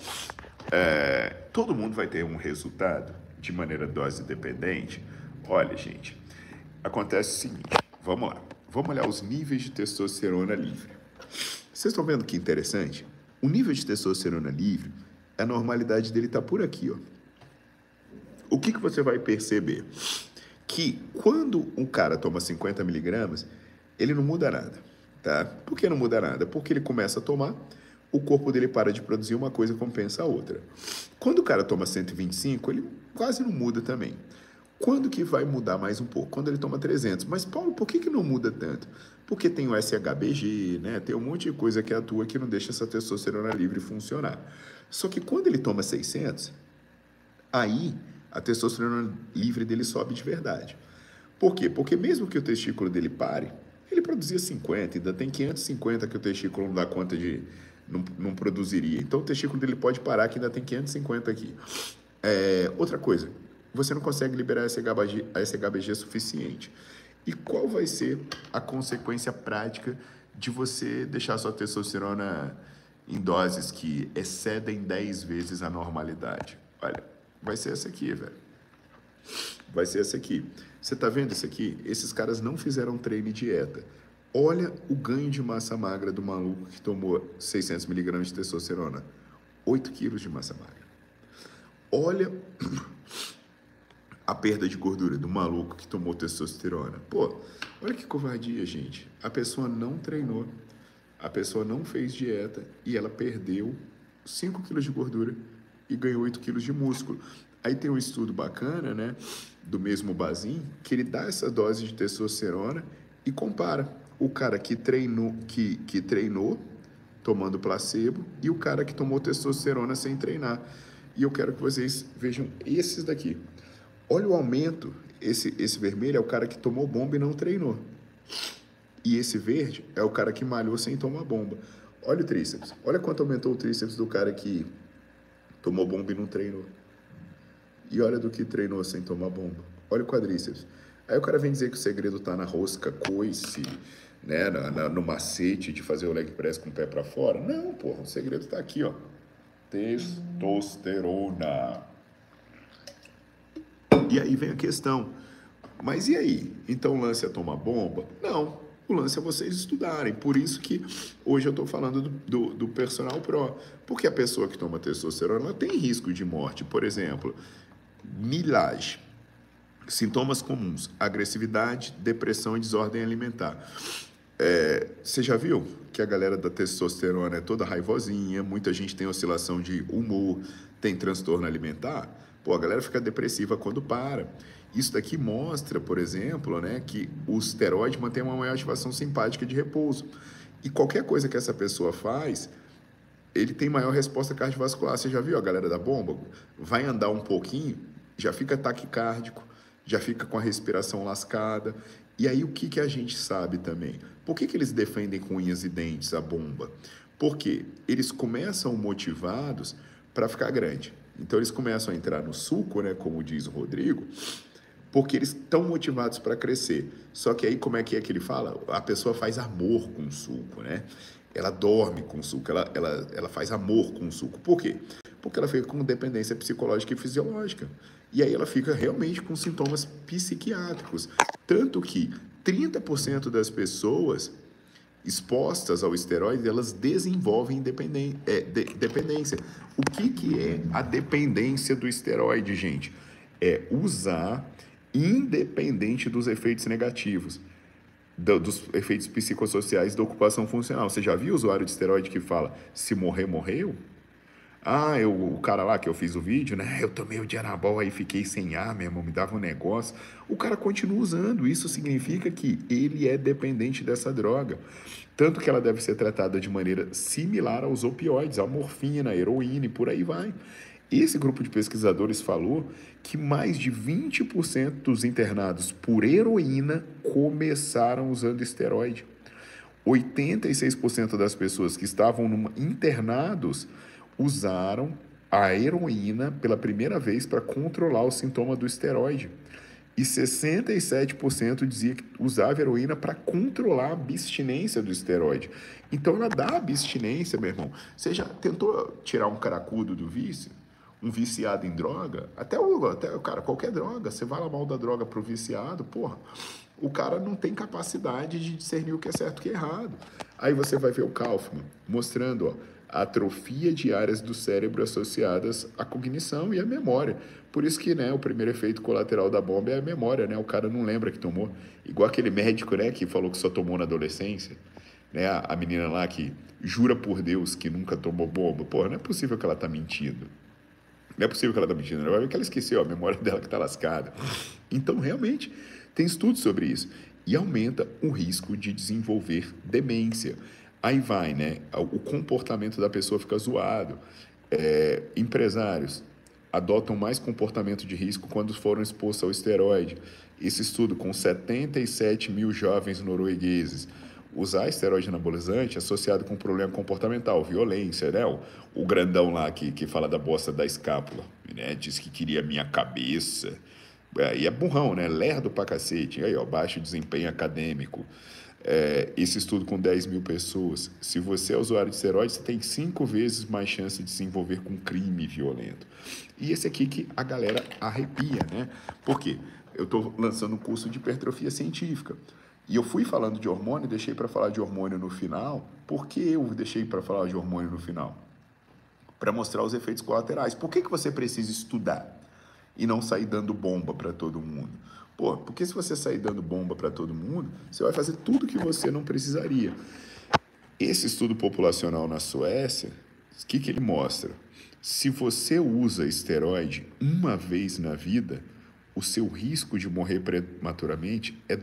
todo mundo vai ter um resultado de maneira dose dependente? Olha, gente, acontece o seguinte, vamos lá. Vamos olhar os níveis de testosterona livre. Vocês estão vendo que interessante? O nível de testosterona livre, a normalidade dele está por aqui, ó. O que você vai perceber? Que quando um cara toma 50 miligramas, ele não muda nada, tá? Por que não muda nada? Porque ele começa a tomar, o corpo dele para de produzir uma coisa, compensa a outra. Quando o cara toma 125, ele quase não muda também. Quando que vai mudar mais um pouco? Quando ele toma 300. Mas, Paulo, por que não muda tanto? Porque tem o SHBG, né? Tem um monte de coisa que atua que não deixa essa testosterona livre funcionar. Só que quando ele toma 600, aí a testosterona livre dele sobe de verdade. Por quê? Porque mesmo que o testículo dele pare, ele produzia 50, ainda tem 550 que o testículo não dá conta de... Não produziria. Então o testículo dele pode parar que ainda tem 550 aqui. Outra coisa, você não consegue liberar SHBG suficiente. E qual vai ser a consequência prática de você deixar sua testosterona em doses que excedem 10 vezes a normalidade? Olha, vai ser essa aqui, velho. Vai ser essa aqui. Você tá vendo isso aqui? Esses caras não fizeram treino e dieta. Olha o ganho de massa magra do maluco que tomou 600 miligramas de testosterona. 8 quilos de massa magra. Olha a perda de gordura do maluco que tomou testosterona. Pô, olha que covardia, gente. A pessoa não treinou, a pessoa não fez dieta e ela perdeu 5 quilos de gordura e ganhou 8 quilos de músculo. Aí tem um estudo bacana, né, do mesmo Bazin, que ele dá essa dose de testosterona e compara o cara que treinou tomando placebo e o cara que tomou testosterona sem treinar. E eu quero que vocês vejam esses daqui. Olha o aumento. Esse vermelho é o cara que tomou bomba e não treinou. E esse verde é o cara que malhou sem tomar bomba. Olha o tríceps. Olha quanto aumentou o tríceps do cara que tomou bomba e não treinou. E olha do que treinou sem tomar bomba. Olha o quadríceps. Aí o cara vem dizer que o segredo tá na rosca coice, né, no macete de fazer o leg press com o pé para fora. Não, porra, o segredo tá aqui, ó. Testosterona. E aí vem a questão. Mas e aí? Então o lance é tomar bomba? Não. O lance é vocês estudarem. Por isso que hoje eu estou falando do personal pro. Porque a pessoa que toma testosterona ela tem risco de morte. Por exemplo, milagem. Sintomas comuns: agressividade, depressão e desordem alimentar. Você já viu que a galera da testosterona é toda raivosinha, muita gente tem oscilação de humor, tem transtorno alimentar? Pô, a galera fica depressiva quando para. Isso daqui mostra, por exemplo, né, que o esteroide mantém uma maior ativação simpática de repouso. E qualquer coisa que essa pessoa faz, ele tem maior resposta cardiovascular. Você já viu a galera da bomba? Vai andar um pouquinho, já fica taquicárdico, já fica com a respiração lascada. E aí o que a gente sabe também? Por que eles defendem com unhas e dentes a bomba? Porque eles começam motivados para ficar grande. Então eles começam a entrar no suco, né, como diz o Rodrigo, porque eles estão motivados para crescer. Só que aí, como é que ele fala? A pessoa faz amor com o suco, né? Ela dorme com o suco, ela faz amor com o suco. Por quê? Porque ela fica com dependência psicológica e fisiológica. E aí ela fica realmente com sintomas psiquiátricos. Tanto que 30% das pessoas expostas ao esteroide, elas desenvolvem dependência. O que é a dependência do esteroide, gente? É usar independente dos efeitos negativos, dos efeitos psicossociais da ocupação funcional. Você já viu o usuário de esteroide que fala, se morrer, morreu? Ah, o cara lá que eu fiz o vídeo, né? Eu tomei o Dianabol aí fiquei sem ar, meu irmão, me dava um negócio. O cara continua usando. Isso significa que ele é dependente dessa droga. Tanto que ela deve ser tratada de maneira similar aos opioides, a morfina, a heroína e por aí vai. Esse grupo de pesquisadores falou que mais de 20% dos internados por heroína começaram usando esteroide. 86% das pessoas que estavam internados usaram a heroína pela primeira vez para controlar o sintoma do esteroide. E 67% dizia que usava heroína para controlar a abstinência do esteroide. Então ela dá abstinência, meu irmão. Você já tentou tirar um cracudo do vício? Um viciado em droga? Até o cara, qualquer droga. Você vai lá mal da droga pro viciado, porra. O cara não tem capacidade de discernir o que é certo e o que é errado. Aí você vai ver o Kaufman mostrando, ó, a atrofia de áreas do cérebro associadas à cognição e à memória. Por isso que, né, o primeiro efeito colateral da bomba é a memória, né? O cara não lembra que tomou. Igual aquele médico, né, que falou que só tomou na adolescência, né? A menina lá que jura por Deus que nunca tomou bomba. Porra, não é possível que ela tá mentindo. Não é possível que ela tá mentindo. Vai ver que ela esqueceu a memória dela que tá lascada. Então, realmente, tem estudos sobre isso. E aumenta o risco de desenvolver demência. Aí vai, né? O comportamento da pessoa fica zoado. Empresários adotam mais comportamento de risco quando foram expostos ao esteroide. Esse estudo com 77 mil jovens noruegueses. Usar esteroide anabolizante associado com problema comportamental, violência, né? O grandão lá que fala da bosta da escápula, né? Diz que queria minha cabeça. E é burrão, né? Lerdo pra cacete. Aí, ó, baixo desempenho acadêmico. Esse estudo com 10 mil pessoas. Se você é usuário de esteroide, você tem 5 vezes mais chance de se envolver com crime violento. E esse aqui que a galera arrepia, né? Por quê? Eu estou lançando um curso de hipertrofia científica. E eu fui falando de hormônio, deixei para falar de hormônio no final. Por que eu deixei para falar de hormônio no final? Para mostrar os efeitos colaterais. Por que você precisa estudar e não sair dando bomba para todo mundo? Pô, porque se você sair dando bomba para todo mundo, você vai fazer tudo que você não precisaria. Esse estudo populacional na Suécia, o que ele mostra? Se você usa esteroide uma vez na vida, o seu risco de morrer prematuramente é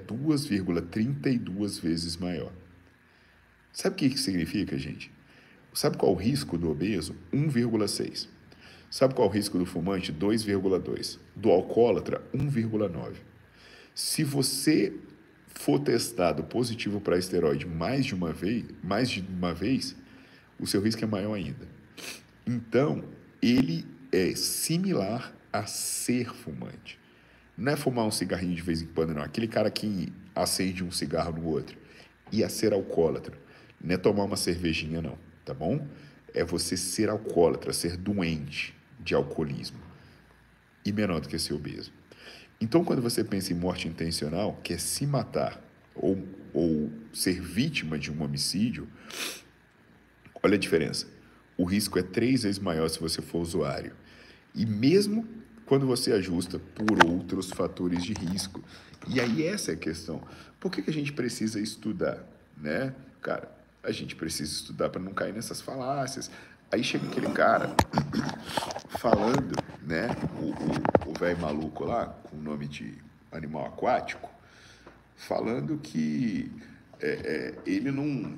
2,32 vezes maior. Sabe o que isso significa, gente? Sabe qual é o risco do obeso? 1,6. Sabe qual é o risco do fumante? 2,2. Do alcoólatra, 1,9. Se você for testado positivo para esteroide mais de uma vez, o seu risco é maior ainda. Então, ele é similar a ser fumante. Não é fumar um cigarrinho de vez em quando, não. Aquele cara que acende um cigarro no outro. E a ser alcoólatra. Não é tomar uma cervejinha, não. Tá bom? É você ser alcoólatra, ser doente de alcoolismo. E menor do que ser obeso. Então, quando você pensa em morte intencional, que é se matar ou ser vítima de um homicídio, olha a diferença. O risco é 3 vezes maior se você for usuário. E mesmo quando você ajusta por outros fatores de risco. E aí essa é a questão. Por que a gente precisa estudar, né? Cara, a gente precisa estudar para não cair nessas falácias. Aí chega aquele cara falando, né? O velho maluco lá, com o nome de animal aquático, falando que ele não...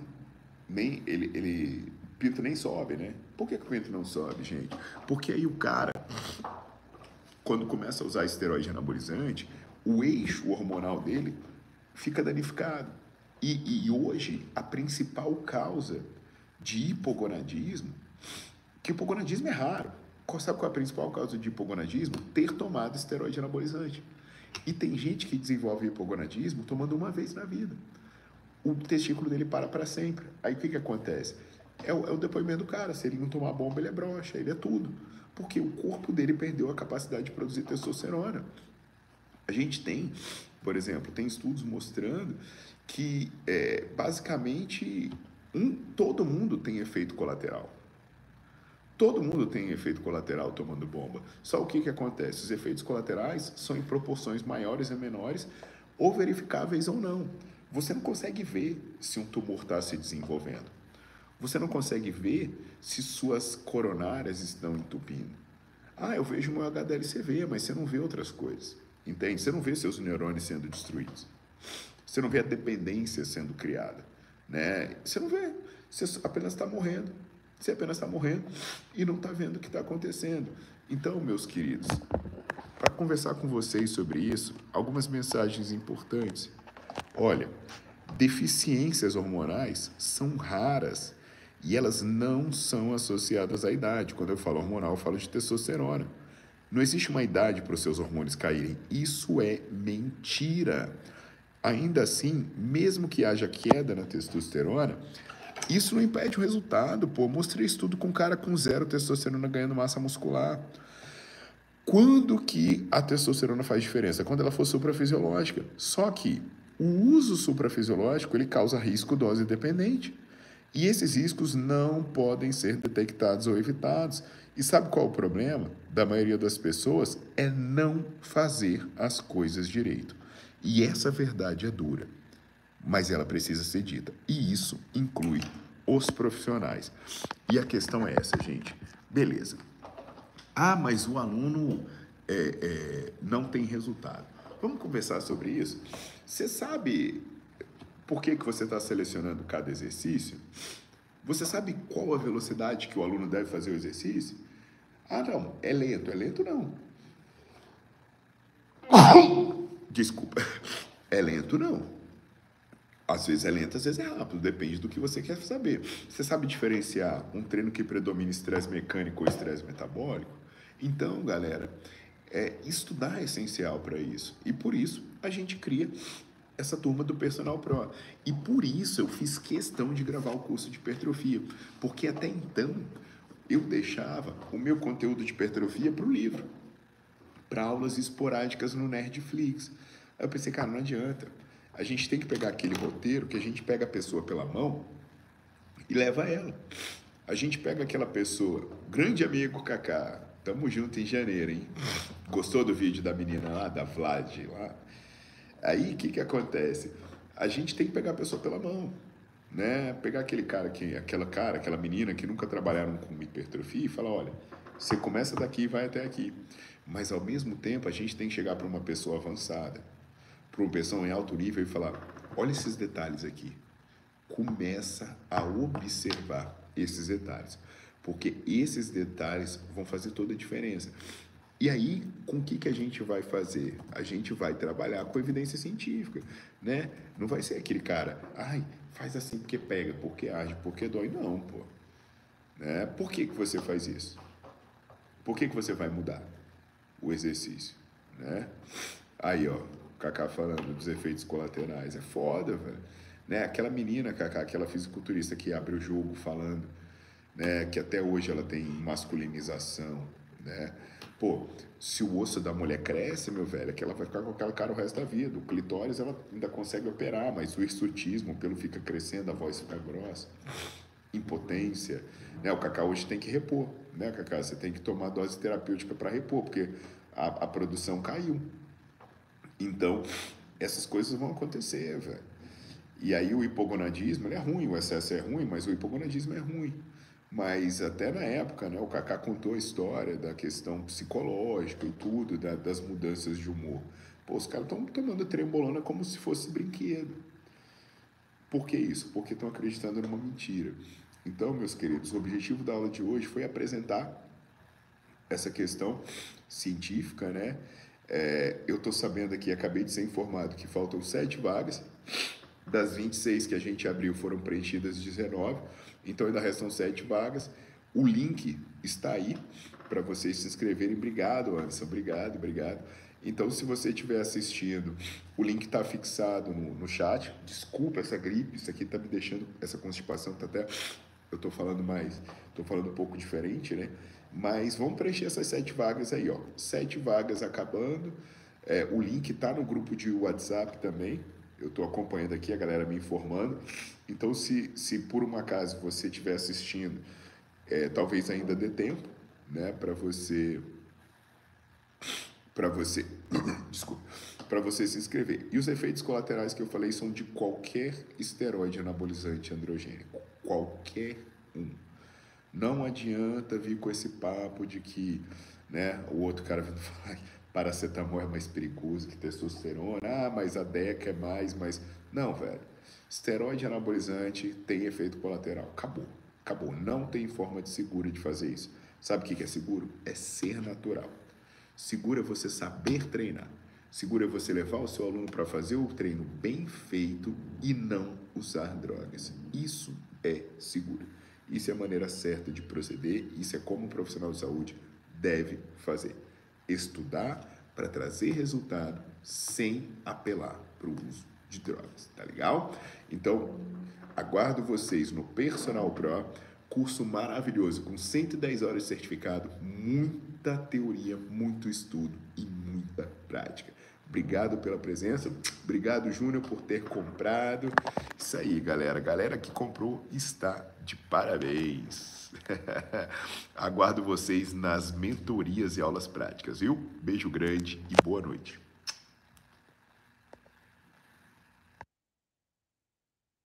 o pinto nem sobe, né? Por que o pinto não sobe, gente? Porque aí o cara, quando começa a usar esteroide anabolizante, o eixo hormonal dele fica danificado. E hoje, a principal causa de hipogonadismo Que o hipogonadismo é raro. Sabe qual é a principal causa de hipogonadismo? Ter tomado esteroide anabolizante. E tem gente que desenvolve hipogonadismo tomando uma vez na vida. O testículo dele para sempre. Aí o que acontece? É o depoimento do cara. Se ele não tomar bomba, ele é broxa, ele é tudo. Porque o corpo dele perdeu a capacidade de produzir testosterona. A gente tem, por exemplo, tem estudos mostrando que, basicamente, todo mundo tem efeito colateral. Todo mundo tem efeito colateral tomando bomba. Só o que acontece? Os efeitos colaterais são em proporções maiores e menores, ou verificáveis ou não. Você não consegue ver se um tumor está se desenvolvendo. Você não consegue ver se suas coronárias estão entupindo. Eu vejo meu HDLC-V, mas você não vê outras coisas. Entende? Você não vê seus neurônios sendo destruídos. Você não vê a dependência sendo criada. Né? Você não vê. Você apenas está morrendo. Você apenas está morrendo e não está vendo o que está acontecendo. Então, meus queridos, para conversar com vocês sobre isso, algumas mensagens importantes. Olha, deficiências hormonais são raras e elas não são associadas à idade. Quando eu falo hormonal, eu falo de testosterona. Não existe uma idade para os seus hormônios caírem. Isso é mentira. Ainda assim, mesmo que haja queda na testosterona, isso não impede o resultado, pô. Mostrei isso tudo com um cara com 0 testosterona ganhando massa muscular. Quando que a testosterona faz diferença? Quando ela for suprafisiológica. Só que o uso suprafisiológico, ele causa risco dose dependente. E esses riscos não podem ser detectados ou evitados. E sabe qual é o problema da maioria das pessoas? É não fazer as coisas direito. E essa verdade é dura, mas ela precisa ser dita. E isso inclui os profissionais. E a questão é essa, gente. Beleza. Mas o aluno não tem resultado. Vamos conversar sobre isso? Você sabe por que você está selecionando cada exercício? Você sabe qual a velocidade que o aluno deve fazer o exercício? Não, é lento. É lento, não. Desculpa. É lento, não. Às vezes é lento, às vezes é rápido. Depende do que você quer saber. Você sabe diferenciar um treino que predomina estresse mecânico ou estresse metabólico? Então, galera, estudar é essencial para isso. E por isso a gente cria essa turma do Personal Pro. E por isso eu fiz questão de gravar o curso de hipertrofia. Porque até então eu deixava o meu conteúdo de hipertrofia para o livro, para aulas esporádicas no Nerdflix. Aí eu pensei, cara, não adianta. A gente tem que pegar aquele roteiro que a gente pega a pessoa pela mão e leva ela. A gente pega aquela pessoa, grande amigo Kaká, tamo junto em janeiro, hein? Gostou do vídeo da menina lá, da Vlad lá? Aí, o que acontece? A gente tem que pegar a pessoa pela mão, né? Pegar aquela menina que nunca trabalharam com hipertrofia e falar, olha, você começa daqui e vai até aqui. Mas, ao mesmo tempo, a gente tem que chegar para uma pessoa avançada, para uma pessoa em alto nível e falar, olha esses detalhes aqui. Começa a observar esses detalhes, porque esses detalhes vão fazer toda a diferença. E aí, com o que a gente vai fazer? A gente vai trabalhar com evidência científica, né? Não vai ser aquele cara, faz assim porque pega, porque age, porque dói. Não, pô. Né? Por que você faz isso? Por que você vai mudar o exercício? Né? Aí, ó, o Kaká falando dos efeitos colaterais. É foda, velho. Né? Aquela menina, Kaká, aquela fisiculturista que abre o jogo falando, né, que até hoje ela tem masculinização, né? Pô, se o osso da mulher cresce, meu velho, é que ela vai ficar com aquela cara o resto da vida. O clitóris ela ainda consegue operar, mas o hirsutismo, o pelo fica crescendo, a voz fica grossa. Impotência, né? O Kaká hoje tem que repor, né, Kaká? Você tem que tomar dose terapêutica para repor, porque a produção caiu. Então, essas coisas vão acontecer, velho. E aí o hipogonadismo, ele é ruim, o excesso é ruim, mas o hipogonadismo é ruim. Mas até na época, né, o Kaká contou a história da questão psicológica e tudo, das mudanças de humor. Pô, os caras estão tomando trembolona como se fosse brinquedo. Por que isso? Porque estão acreditando numa mentira. Então, meus queridos, o objetivo da aula de hoje foi apresentar essa questão científica, né? Eu estou sabendo aqui, acabei de ser informado que faltam 7 vagas. Das 26 que a gente abriu, foram preenchidas 19. Então, ainda restam 7 vagas. O link está aí para vocês se inscreverem. Obrigado, Anderson. Obrigado, obrigado. Então, se você estiver assistindo, o link está fixado no chat. Desculpa essa gripe, isso aqui está me deixando, essa constipação está até... Eu estou falando um pouco diferente, né? Mas vamos preencher essas 7 vagas aí, ó. 7 vagas acabando. O link está no grupo de WhatsApp também. Eu estou acompanhando aqui a galera me informando. Então, se por um acaso você estiver assistindo, talvez ainda dê tempo, né, para você desculpa, para você se inscrever. E os efeitos colaterais que eu falei são de qualquer esteroide anabolizante androgênico, qualquer um. Não adianta vir com esse papo de que, né, o outro cara vindo falar que paracetamol é mais perigoso que testosterona, mas a DECA é mais, mas... Não, velho. Esteroide anabolizante tem efeito colateral. Acabou. Acabou. Não tem forma de segura de fazer isso. Sabe o que é seguro? É ser natural. Seguro é você saber treinar. Seguro é você levar o seu aluno para fazer o treino bem feito e não usar drogas. Isso é seguro. Isso é a maneira certa de proceder. Isso é como um profissional de saúde deve fazer. Estudar para trazer resultado sem apelar para o uso de drogas. Tá legal? Então, aguardo vocês no Personal Pro, curso maravilhoso com 110 horas de certificado, muita teoria, muito estudo e muita prática. Obrigado pela presença, obrigado, Júnior, por ter comprado. Isso aí, galera. Galera que comprou está de parabéns. Aguardo vocês nas mentorias e aulas práticas, viu? Beijo grande e boa noite.